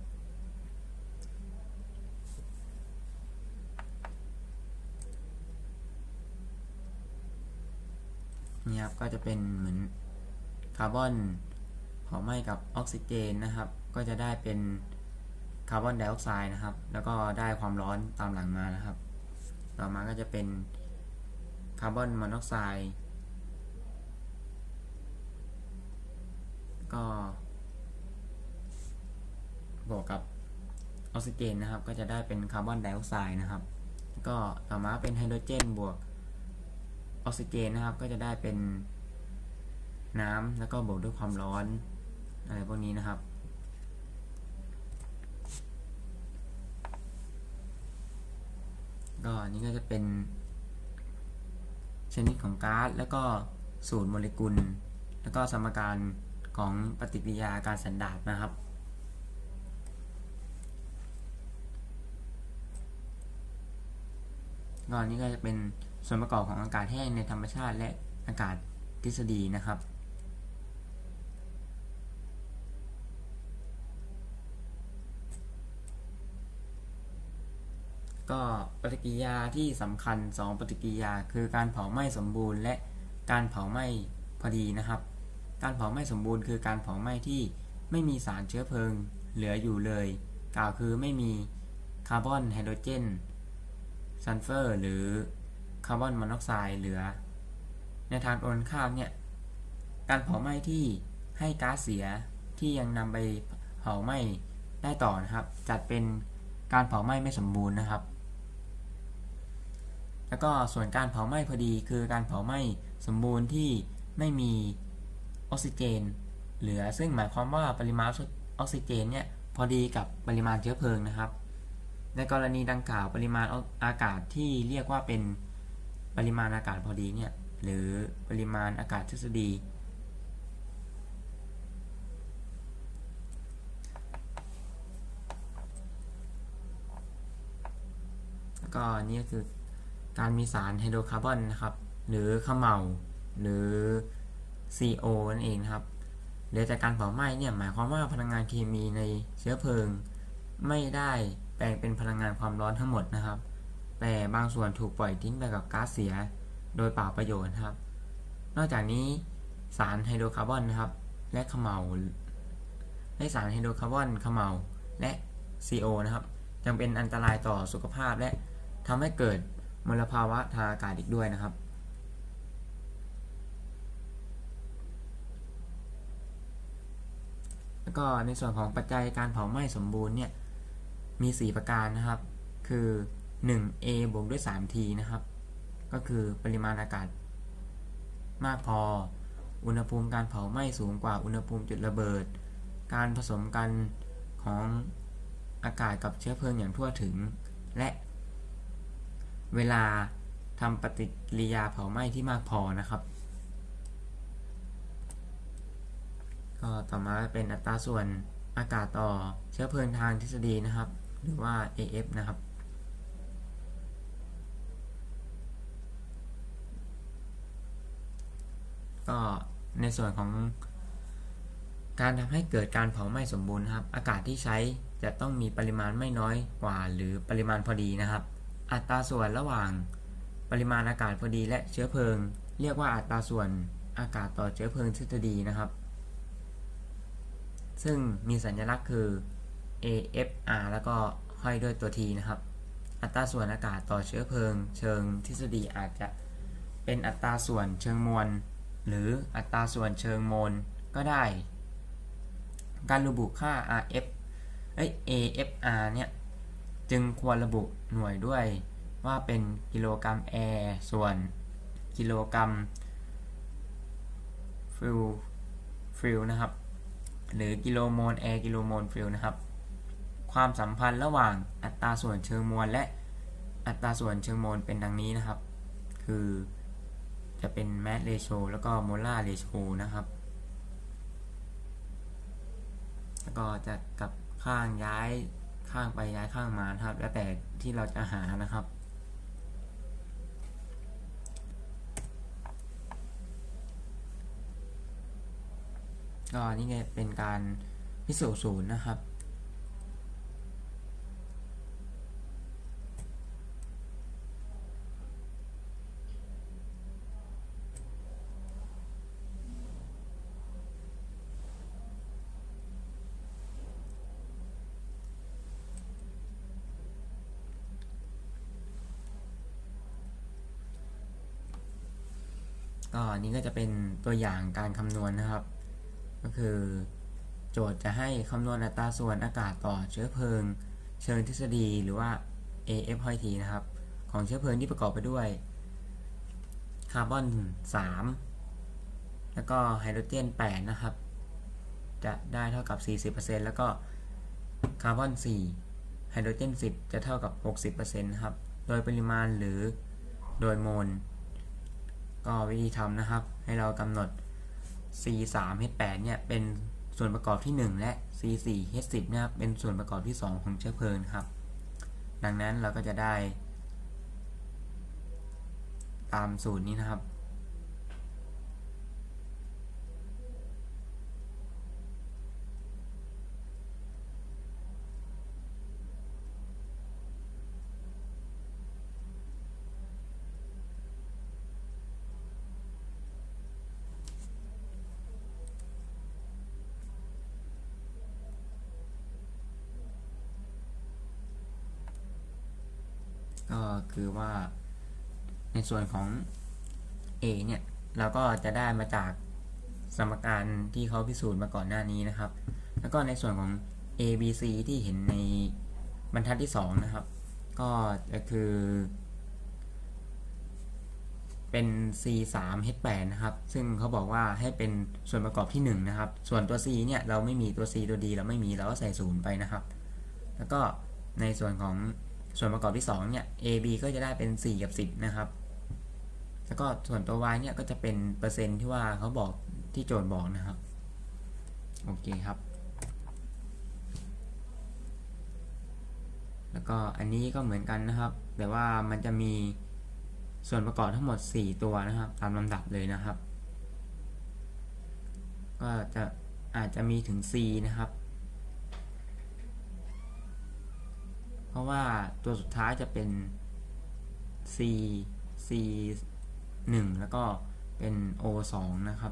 นี่ครับก็จะเป็นเหมือนคาร์บอนเผาไหม้กับออกซิเจนนะครับก็จะได้เป็นคาร์บอนไดออกไซด์นะครับแล้วก็ได้ความร้อนตามหลังมานะครับต่อมาก็จะเป็นคาร์บอนมอนอกไซด์ก็บวกกับออกซิเจนนะครับก็จะได้เป็นคาร์บอนไดออกไซด์นะครับก็ต่อมาเป็นไฮโดรเจนบวกออกซิเจนนะครับก็จะได้เป็นน้ำแล้วก็บวกด้วยความร้อนอะไรพวกนี้นะครับก็นี่ก็จะเป็นชนิดของก๊าซแล้วก็สูตรโมเลกุลแล้วก็สมการของปฏิกิริยาการสันดาปนะครับก็นี่ก็จะเป็นส่วนประกอบของอากาศแห้งในธรรมชาติและอากาศทฤษฎีนะครับก็ปฏิกิริยาที่สำคัญสองปฏิกิริยาคือการเผาไหม้สมบูรณ์และการเผาไหม้พอดีนะครับการเผาไหม้สมบูรณ์คือการเผาไหม้ที่ไม่มีสารเชื้อเพลิงเหลืออยู่เลยกล่าวคือไม่มีคาร์บอนไฮโดรเจนซัลเฟอร์หรือคาร์บอนมอนอกไซด์เหลือในทางตรงกันข้ามเนี่ยการเผาไหม้ที่ให้ก๊าซเสียที่ยังนำไปเผาไหม้ได้ต่อนะครับจัดเป็นการเผาไหม้ไม่สมบูรณ์นะครับแล้วก็ส่วนการเผาไหม้พอดีคือการเผาไหม้สมบูรณ์ที่ไม่มีออกซิเจนเหลือซึ่งหมายความว่าปริมาณออกซิเจนเนี่ยพอดีกับปริมาณเชื้อเพลิงนะครับในกรณีดังกล่าวปริมาณอากาศที่เรียกว่าเป็นปริมาณอากาศพอดีเนี่ยหรือปริมาณอากาศทฤษฎีแล้วก็นี่ก็คือการมีสารไฮโดรคาร์บอนนะครับหรือเขม่าหรือ ซี โอ นั่นเองนะครับเหลือจากการเผาไหม้เนี่ยหมายความว่าพลังงานเคมีในเชื้อเพลิงไม่ได้แปลงเป็นพลังงานความร้อนทั้งหมดนะครับแต่บางส่วนถูกปล่อยทิ้งไปกับก๊าซเสียโดยเปล่าประโยชน์ครับนอกจากนี้สารไฮโดรคาร์บอนนะครับและเขม่าและสารไฮโดรคาร์บอนเขม่าและ ซี โอ นะครับยังเป็นอันตรายต่อสุขภาพและทำให้เกิดมลภาวะทางอากาศอีกด้วยนะครับแล้วก็ในส่วนของปัจจัยการเผาไหม้สมบูรณ์เนี่ยมีสี่ประการนะครับคือ หนึ่ง เอ บวกด้วย สาม ที นะครับก็คือปริมาณอากาศมากพออุณหภูมิการเผาไหม้สูงกว่าอุณหภูมิจุดระเบิดการผสมกันของอากาศกับเชื้อเพลิงอย่างทั่วถึงและเวลาทำปฏิกิริยาเผาไหม้ที่มากพอนะครับก็ต่อมาเป็นอัตราส่วนอากาศต่อเชื้อเพลิงทางทฤษฎีนะครับหรือว่า เอ เอฟ นะครับก็ในส่วนของการทำให้เกิดการเผาไหม้สมบูรณ์ครับอากาศที่ใช้จะต้องมีปริมาณไม่น้อยกว่าหรือปริมาณพอดีนะครับอัตราส่วนระหว่างปริมาณอากาศพอดีและเชื้อเพลิงเรียกว่าอัตราส่วนอากาศต่อเชื้อเพลิงทฤษฎีนะครับซึ่งมีสัญลักษณ์คือ เอ เอฟ อาร์ แล้วก็ห้อยด้วยตัว T นะครับอัตราส่วนอากาศต่อเชื้อเพลิงเชิงทฤษฎีอาจจะเป็นอัตราส่วนเชิงมวลหรืออัตราส่วนเชิงโมลก็ได้การระบุค่า อาร์ เอฟ เอ้ย เอ เอฟ อาร์ เนี่ยจึงควรระบุหน่วยด้วยว่าเป็นกิโลกรัมแอร์ส่วนกิโลกรัมฟิลฟิลนะครับหรือกิโลโมลแอร์กิโลโมลฟิลนะครับความสัมพันธ์ระหว่างอัตราส่วนเชิงมวลและอัตราส่วนเชิงโมลเป็นดังนี้นะครับคือจะเป็น mass ratio แล้วก็ molar ratio นะครับแล้วก็จะกลับข้างย้ายข้างไปย้ายข้างมาครับแล้วแต่ที่เราจะหานะครับก็นี่ไงเป็นการพิสูจน์ศูนย์นะครับก็นี้ก็จะเป็นตัวอย่างการคำนวณ นะครับก็คือโจทย์จะให้คำนวณอัตราส่วนอากาศต่อเชื้อเพลิงเชิงทฤษฎีหรือว่า เอ เอฟ ที นะครับของเชื้อเพลิงที่ประกอบไปด้วยคาร์บอนสามแล้วก็ไฮโดรเจนแปดนะครับจะได้เท่ากับ สี่สิบเปอร์เซ็นต์ แล้วก็คาร์บอนสี่ไฮโดรเจนสิบจะเท่ากับ หกสิบเปอร์เซ็นต์ นะครับโดยปริมาณหรือโดยโมลก็วิธีทำนะครับให้เรากำหนด ซี สาม เอช แปด เนี่ยเป็นส่วนประกอบที่หนึ่งและ ซี สี่ เอช สิบ นะครับเป็นส่วนประกอบที่สองของเชื้อเพลิงครับดังนั้นเราก็จะได้ตามสูตรนี้นะครับก็คือว่าในส่วนของ A เนี่ยเราก็จะได้มาจากสมการที่เขาพิสูจน์มาก่อนหน้านี้นะครับแล้วก็ในส่วนของ A B C ที่เห็นในบรรทัดที่สองนะครับก็จะคือเป็น ซี สาม เอช แปด นะครับซึ่งเขาบอกว่าให้เป็นส่วนประกอบที่หนึ่งนะครับส่วนตัว C เนี่ยเราไม่มีตัว C ตัว D เราไม่มีเราก็ใส่ศูนย์ไปนะครับแล้วก็ในส่วนของส่วนประกอบที่สองเนี่ย A B ก็จะได้เป็นสี่กับสิบนะครับแล้วก็ส่วนตัว y เนี่ยก็จะเป็นเปอร์เซ็นต์ที่ว่าเขาบอกที่โจทย์บอกนะครับโอเคครับแล้วก็อันนี้ก็เหมือนกันนะครับแต่ว่ามันจะมีส่วนประกอบทั้งหมดสี่ตัวนะครับตามลำดับเลยนะครับก็จะอาจจะมีถึง C นะครับเพราะว่าตัวสุดท้ายจะเป็น C C หนึ่ง แล้วก็เป็น โอ สอง นะครับ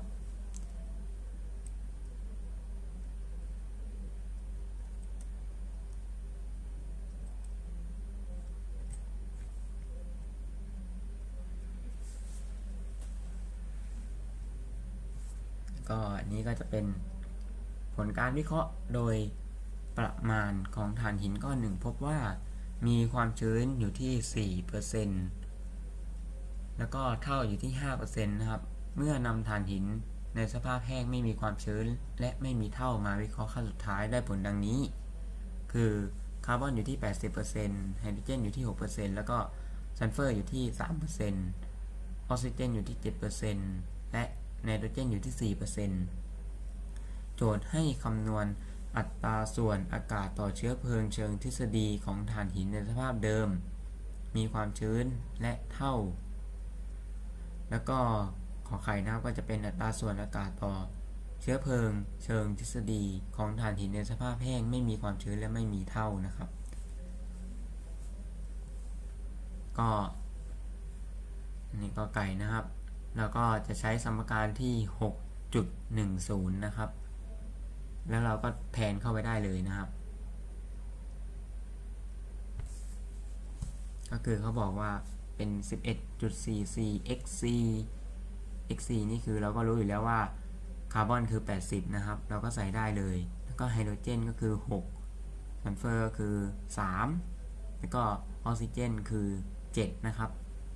ก็อันนี้ก็จะเป็นผลการวิเคราะห์โดยประมาณของถ่านหินก้อนหนึ่งพบว่ามีความชื้นอยู่ที่ สี่เปอร์เซ็นต์ แล้วก็เท่าอยู่ที่ ห้าเปอร์เซ็นต์ นะครับเมื่อนำถ่านหินในสภาพแห้งไม่มีความชื้นและไม่มีเท่ามาวิเคราะห์ขั้นสุดท้ายได้ผลดังนี้คือคาร์บอนอยู่ที่ แปดสิบเปอร์เซ็นต์ ไฮโดรเจนอยู่ที่ หกเปอร์เซ็นต์ แล้วก็ซัลเฟอร์อยู่ที่ สามเปอร์เซ็นต์ ออกซิเจนอยู่ที่ เจ็ดเปอร์เซ็นต์ และไนโตรเจนอยู่ที่ สี่เปอร์เซ็นต์ โจทย์ให้คำนวณอัตราส่วนอากาศต่อเชื้อเพลิงเชิงทฤษฎีของถ่านหินในสภาพเดิมมีความชื้นและเท่าแล้วก็ขอไข่นะครับก็จะเป็นอัตราส่วนอากาศต่อเชื้อเพลิงเชิงทฤษฎีของถ่านหินในสภาพแห้งไม่มีความชื้นและไม่มีเท่านะครับก็นี่ก็ไก่นะครับแล้วก็จะใช้สมการที่ หกจุดหนึ่งศูนย์ นะครับแล้วเราก็แทนเข้าไปได้เลยนะครับก็คือเขาบอกว่าเป็น สิบเอ็ดจุดสี่สี่ เอ็กซ์ ซี เอ็กซ์ ซี นี่คือเราก็รู้อยู่แล้วว่าคาร์บอนคือแปดสิบนะครับเราก็ใส่ได้เลยแล้วก็ไฮโดรเจนก็คือหกซัลเฟอร์คือสามแล้วก็ออกซิเจนคือเจ็ดนะครับ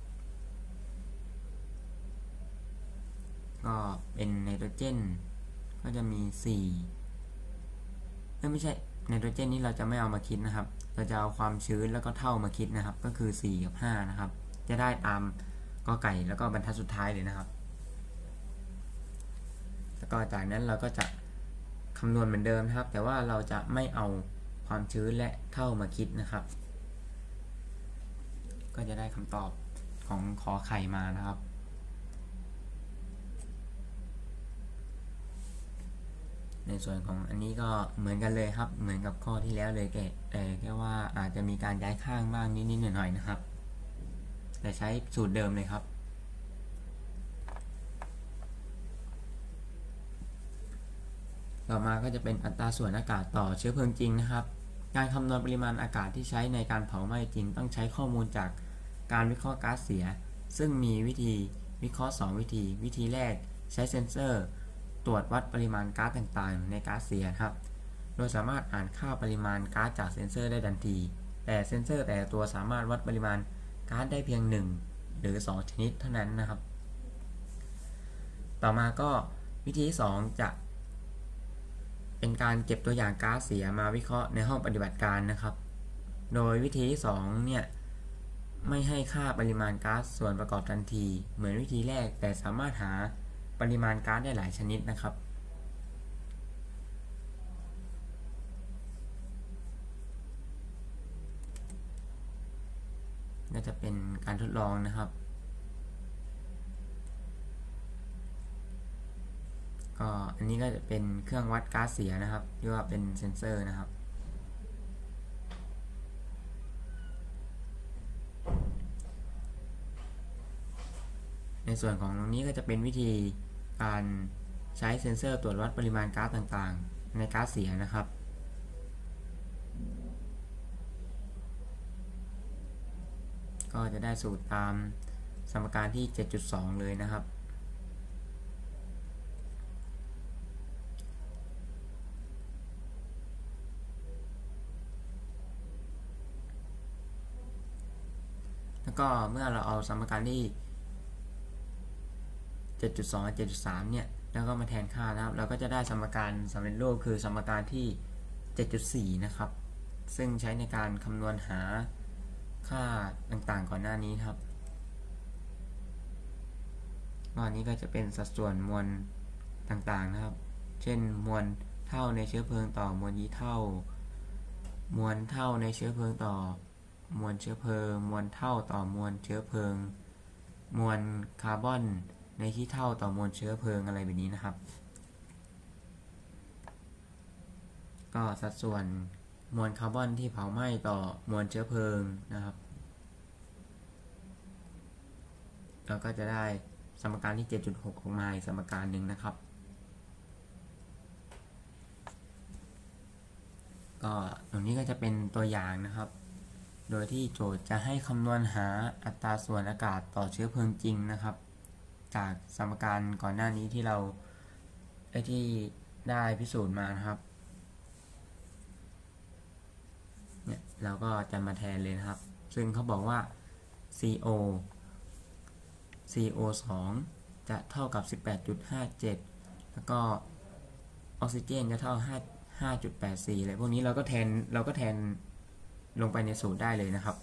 ก็เป็นไนโตรเจนก็จะมีสี่เอ้ยไม่ใช่ไนโตรเจนนี่เราจะไม่เอามาคิดนะครับเราจะเอาความชื้นแล้วก็เท่ามาคิดนะครับก็คือสี่กับห้านะครับจะได้ตามกอไก่แล้วก็บรรทัดสุดท้ายเลยนะครับแล้วก็จากนั้นเราก็จะคำนวณเหมือนเดิมนะครับแต่ว่าเราจะไม่เอาความชื้นและเท่ามาคิดนะครับก็จะได้คำตอบของขอไข่มานะครับในส่วนของอันนี้ก็เหมือนกันเลยครับเหมือนกับข้อที่แล้วเลยแกแต่แค่ว่าอาจจะมีการย้ายข้างบ้างนิดๆหน่อยๆนะครับแต่ใช้สูตรเดิมเลยครับต่อมาก็จะเป็นอัตราส่วนอากาศต่อเชื้อเพลิงจริงนะครับการคำนวณปริมาณอากาศที่ใช้ในการเผาไหม้จริงต้องใช้ข้อมูลจากการวิเคราะห์ก๊าซเสียซึ่งมีวิธีวิเคราะห์สองวิธีวิธีแรกใช้เซ็นเซอร์ตรวจวัดปริมาณก๊าซต่างๆในก๊าซเสียครับโดยสามารถอ่านค่าปริมาณก๊าซจากเซ็นเซอร์ได้ทันทีแต่เซ็นเซอร์แต่ละตัวสามารถวัดปริมาณก๊าซได้เพียงหนึ่งหรือสองชนิดเท่านั้นนะครับต่อมาก็วิธีที่สองจะเป็นการเก็บตัวอย่างก๊าซเสียมาวิเคราะห์ในห้องปฏิบัติการนะครับโดยวิธีที่สองเนี่ยไม่ให้ค่าปริมาณก๊าซส่วนประกอบทันทีเหมือนวิธีแรกแต่สามารถหาปริมาณก๊าซได้หลายชนิดนะครับน่าจะเป็นการทดลองนะครับก็อันนี้ก็จะเป็นเครื่องวัดก๊าซเสียนะครับที่ว่าเป็นเซ็นเซอร์นะครับในส่วนของตรงนี้ก็จะเป็นวิธีการใช้เซ็นเซอร์ตรวจวัดปริมาณก๊าซต่างๆในก๊าซเสียนะครับก็จะได้สูตรตามสมการที่ เจ็ดจุดสอง เลยนะครับแล้วก็เมื่อเราเอาสมการที่ เจ็ดจุดสอง และ เจ็ดจุดสาม เนี่ยแล้วก็มาแทนค่านะครับเราก็จะได้สมการสำเร็จรูปคือสมการที่ เจ็ดจุดสี่ นะครับซึ่งใช้ในการคำนวณหาค่าต่างๆก่อนหน้านี้ครับอันนี้ก็จะเป็นสัดส่วนมวลต่างๆนะครับเช่นมวลเท่าในเชื้อเพลิงต่อมวลยีเท่ามวลเท่าในเชื้อเพลิงต่อมวลเชื้อเพลิงมวลเท่าต่อมวลเชื้อเพลิงมวลคาร์บอนในที่เท่าต่อมวลเชื้อเพลิงอะไรแบบนี้นะครับก็สัดส่วนมวลคาร์บอนที่เผาไหม้ต่อมวลเชื้อเพลิงนะครับเราก็จะได้สมการที่ เจ็ดจุดหก ออกมาอีกสมการหนึ่งนะครับก็ตรงนี้ก็จะเป็นตัวอย่างนะครับโดยที่โจทย์จะให้คำนวณหาอัตราส่วนอากาศต่อเชื้อเพลิงจริงนะครับจากสมการก่อนหน้านี้ที่เราได้ที่ได้พิสูจน์มานะครับเนี่ยเราก็จะมาแทนเลยนะครับซึ่งเขาบอกว่า ซี โอ ซี โอ สอง จะเท่ากับ สิบแปดจุดห้าเจ็ด แล้วก็ออกซิเจนจะเท่าห้าจุดแปดสี่ อะไรพวกนี้เราก็แทนเราก็แทนลงไปในสูตรได้เลยนะครับ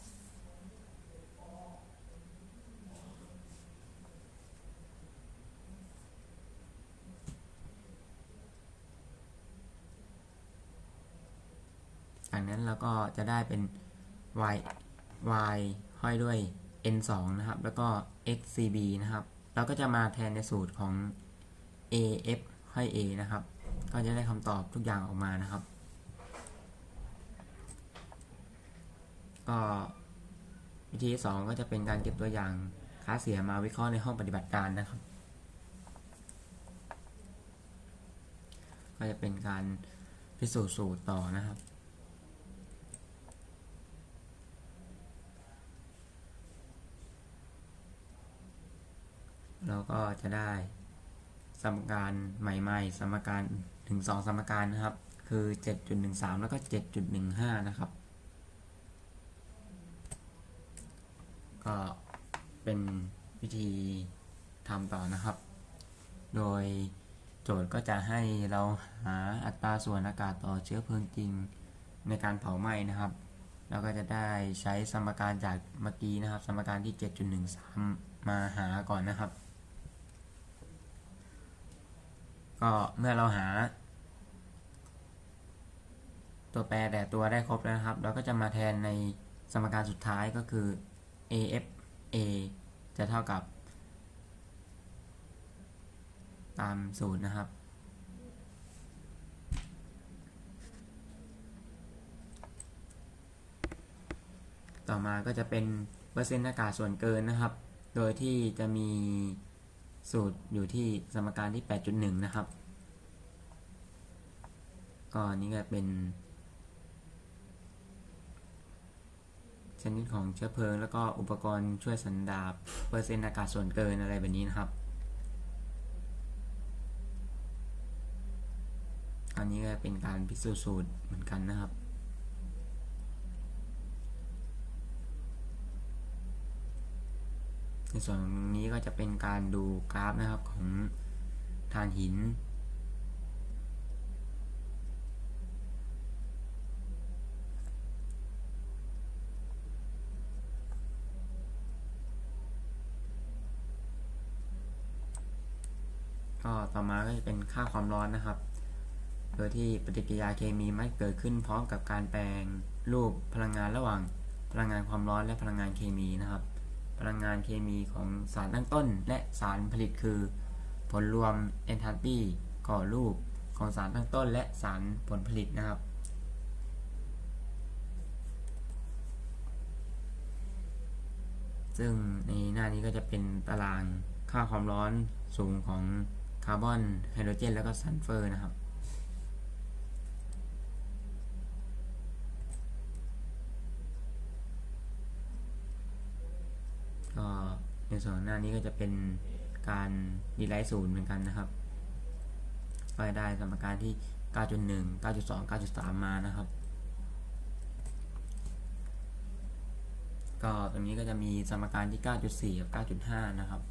จากนั้นเราก็จะได้เป็น y y ห้อยด้วย n สอง นะครับแล้วก็ x ซี บี นะครับเราก็จะมาแทนในสูตรของ a f ห้อย a นะครับก็จะได้คำตอบทุกอย่างออกมานะครับก็วิธีที่สองก็จะเป็นการเก็บตัวอย่างก๊าซเสียมาวิเคราะห์ในห้องปฏิบัติการนะครับก็จะเป็นการพิสูจน์สูตรต่อนะครับเราก็จะได้สมการใหม่ๆสมการถึงสองสมการนะครับคือ เจ็ดจุดหนึ่งสาม แล้วก็ เจ็ดจุดหนึ่งห้า นะครับก็เป็นวิธีทำต่อนะครับโดยโจทย์ก็จะให้เราหาอัตราส่วนอากาศต่อเชื้อเพลิงจริงในการเผาไหม้นะครับแล้วก็จะได้ใช้สมการจากเมื่อกี้นะครับสมการที่ เจ็ดจุดหนึ่งสาม มาหาก่อนนะครับก็เมื่อเราหาตัวแปรแต่ตัวได้ครบแล้วนะครับเราก็จะมาแทนในสมการสุดท้ายก็คือ เอ เอฟ เอ จะเท่ากับตามสูตรนะครับต่อมาก็จะเป็นเปอร์เซ็นต์อากาศส่วนเกินนะครับโดยที่จะมีสูตรอยู่ที่สมการที่ แปดจุดหนึ่ง นะครับก็นี้ก็เป็นชนิดของเชื้อเพลิงแล้วก็อุปกรณ์ช่วยสันดาปเปอร์เซ็นต์อากาศส่วนเกินอะไรแบบนี้นะครับอันนี้ก็เป็นการพิสูจน์สูตรเหมือนกันนะครับในส่วนนี้ก็จะเป็นการดูกราฟนะครับของถ่านหินก็ต่อมาก็จะเป็นค่าความร้อนนะครับโดยที่ปฏิกิริยาเคมีมักเกิดขึ้นพร้อมกับการแปลงรูปพลังงานระหว่างพลังงานความร้อนและพลังงานเคมีนะครับพลังงานเคมีของสารตั้งต้นและสารผลิตคือผลรวมเอนทาลปีก่อรูปของสารตั้งต้นและสารผลผลิตนะครับซึ่งในหน้านี้ก็จะเป็นตารางค่าความร้อนสูงของคาร์บอนไฮโดรเจนแล้วก็ซัลเฟอร์นะครับก็ในส่วนหน้านี้ก็จะเป็นการดีไลท์ศูนย์เหมือนกันนะครับก็ได้สมการที่ เก้าจุดหนึ่ง เก้าจุดสอง เก้าจุดสาม มานะครับก็ตรงนี้ก็จะมีสมการที่ เก้าจุดสี่ กับ เก้าจุดห้า นะครับ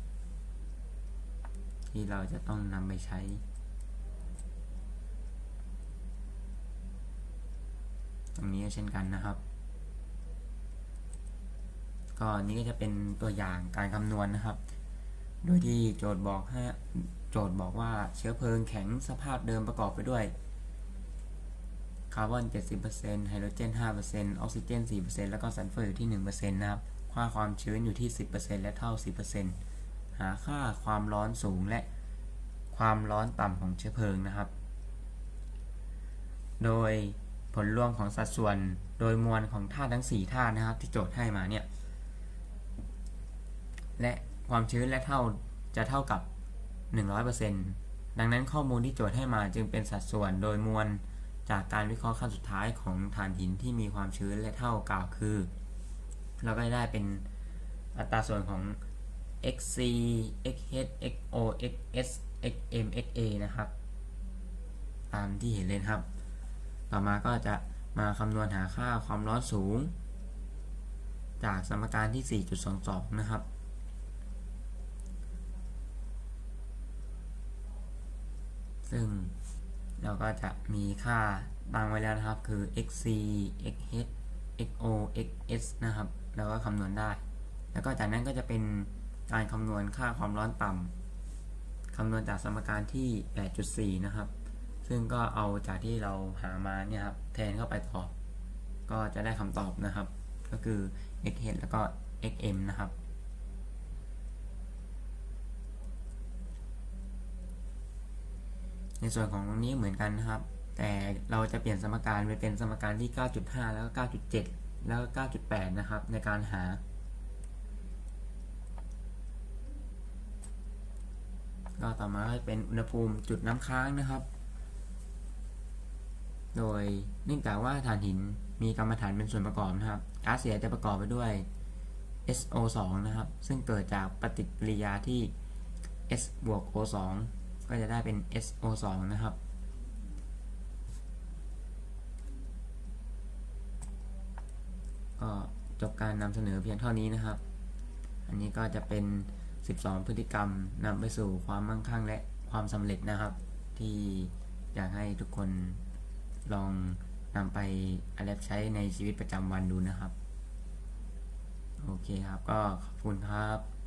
ที่เราจะต้องนำไปใช้ตรงนี้เช่นกันนะครับก็นี้ก็จะเป็นตัวอย่างการคำนวณ นะครับโดยที่โจทย์บอกให้โจทย์บอกว่าเชื้อเพลิงแข็งสภาพเดิมประกอบไปด้วยคาร์บอน เจ็ดสิบเปอร์เซ็นต์ ไฮโดรเจน ห้าเปอร์เซ็นต์ ออกซิเจน สี่เปอร์เซ็นต์ แล้วก็ซัลเฟอร์อยู่ที่ หนึ่งเปอร์เซ็นต์ นะครับค่าความชื้นอยู่ที่ สิบเปอร์เซ็นต์ และเท่า สิบเปอร์เซ็นต์ หาค่าความร้อนสูงและความร้อนต่ำของเชื้อเพลิงนะครับโดยผลรวมของสัดส่วนโดยมวลของธาตุทั้งสี่ธาตุนะครับที่โจทย์ให้มาเนี่ยและความชื้นและเท่าจะเท่ากับ หนึ่งร้อยเปอร์เซ็นต์ ดังนั้นข้อมูลที่โจทย์ให้มาจึงเป็นสัดส่วนโดยมวลจากการวิเคราะห์ขั้นสุดท้ายของถ่านหินที่มีความชื้นและเท่ากล่าวคือเราก็ได้เป็นอัตราส่วนของ xc xh xo xs xm xa นะครับตามที่เห็นเลยครับต่อมาก็จะมาคำนวณหาค่าความร้อนสูงจากสมการที่ สี่จุดสองสอง นะครับซึ่งเราก็จะมีค่าตั้งไว้แล้วนะครับคือ xc xh xo xs นะครับแล้วก็คำนวณได้แล้วก็จากนั้นก็จะเป็นการคำนวณค่าความร้อนต่ำคำนวณจากสมการที่ แปดจุดสี่ นะครับซึ่งก็เอาจากที่เราหามาเนี่ยครับแทนเข้าไปตอบก็จะได้คำตอบนะครับก็คือ xh แล้วก็ xm นะครับในส่วนของตรงนี้เหมือนกันนะครับแต่เราจะเปลี่ยนสมการไปเป็นสมการที่ เก้าจุดห้า แล้วก็ เก้าจุดเจ็ด แล้วก็ เก้าจุดแปด นะครับในการหาก็ต่อมาเป็นอุณหภูมิจุดน้ำค้างนะครับโดยเนื่องจากว่าถ่านหินมีกรรมฐานเป็นส่วนประกอบนะครับก๊าซเสียจะประกอบไปด้วย เอส โอ สอง นะครับซึ่งเกิดจากปฏิกิริยาที่ S บวก โอ สอง ก็จะได้เป็น เอส โอ สอง นะครับก็จบการนำเสนอเพียงเท่านี้นะครับ อันนี้ก็จะเป็นสิบสองพฤติกรรมนำไปสู่ความมั่งคั่งและความสำเร็จนะครับ ที่อยากให้ทุกคนลองนำไปอัดแอปใช้ในชีวิตประจำวันดูนะครับโอเคครับก็ขอบคุณครับ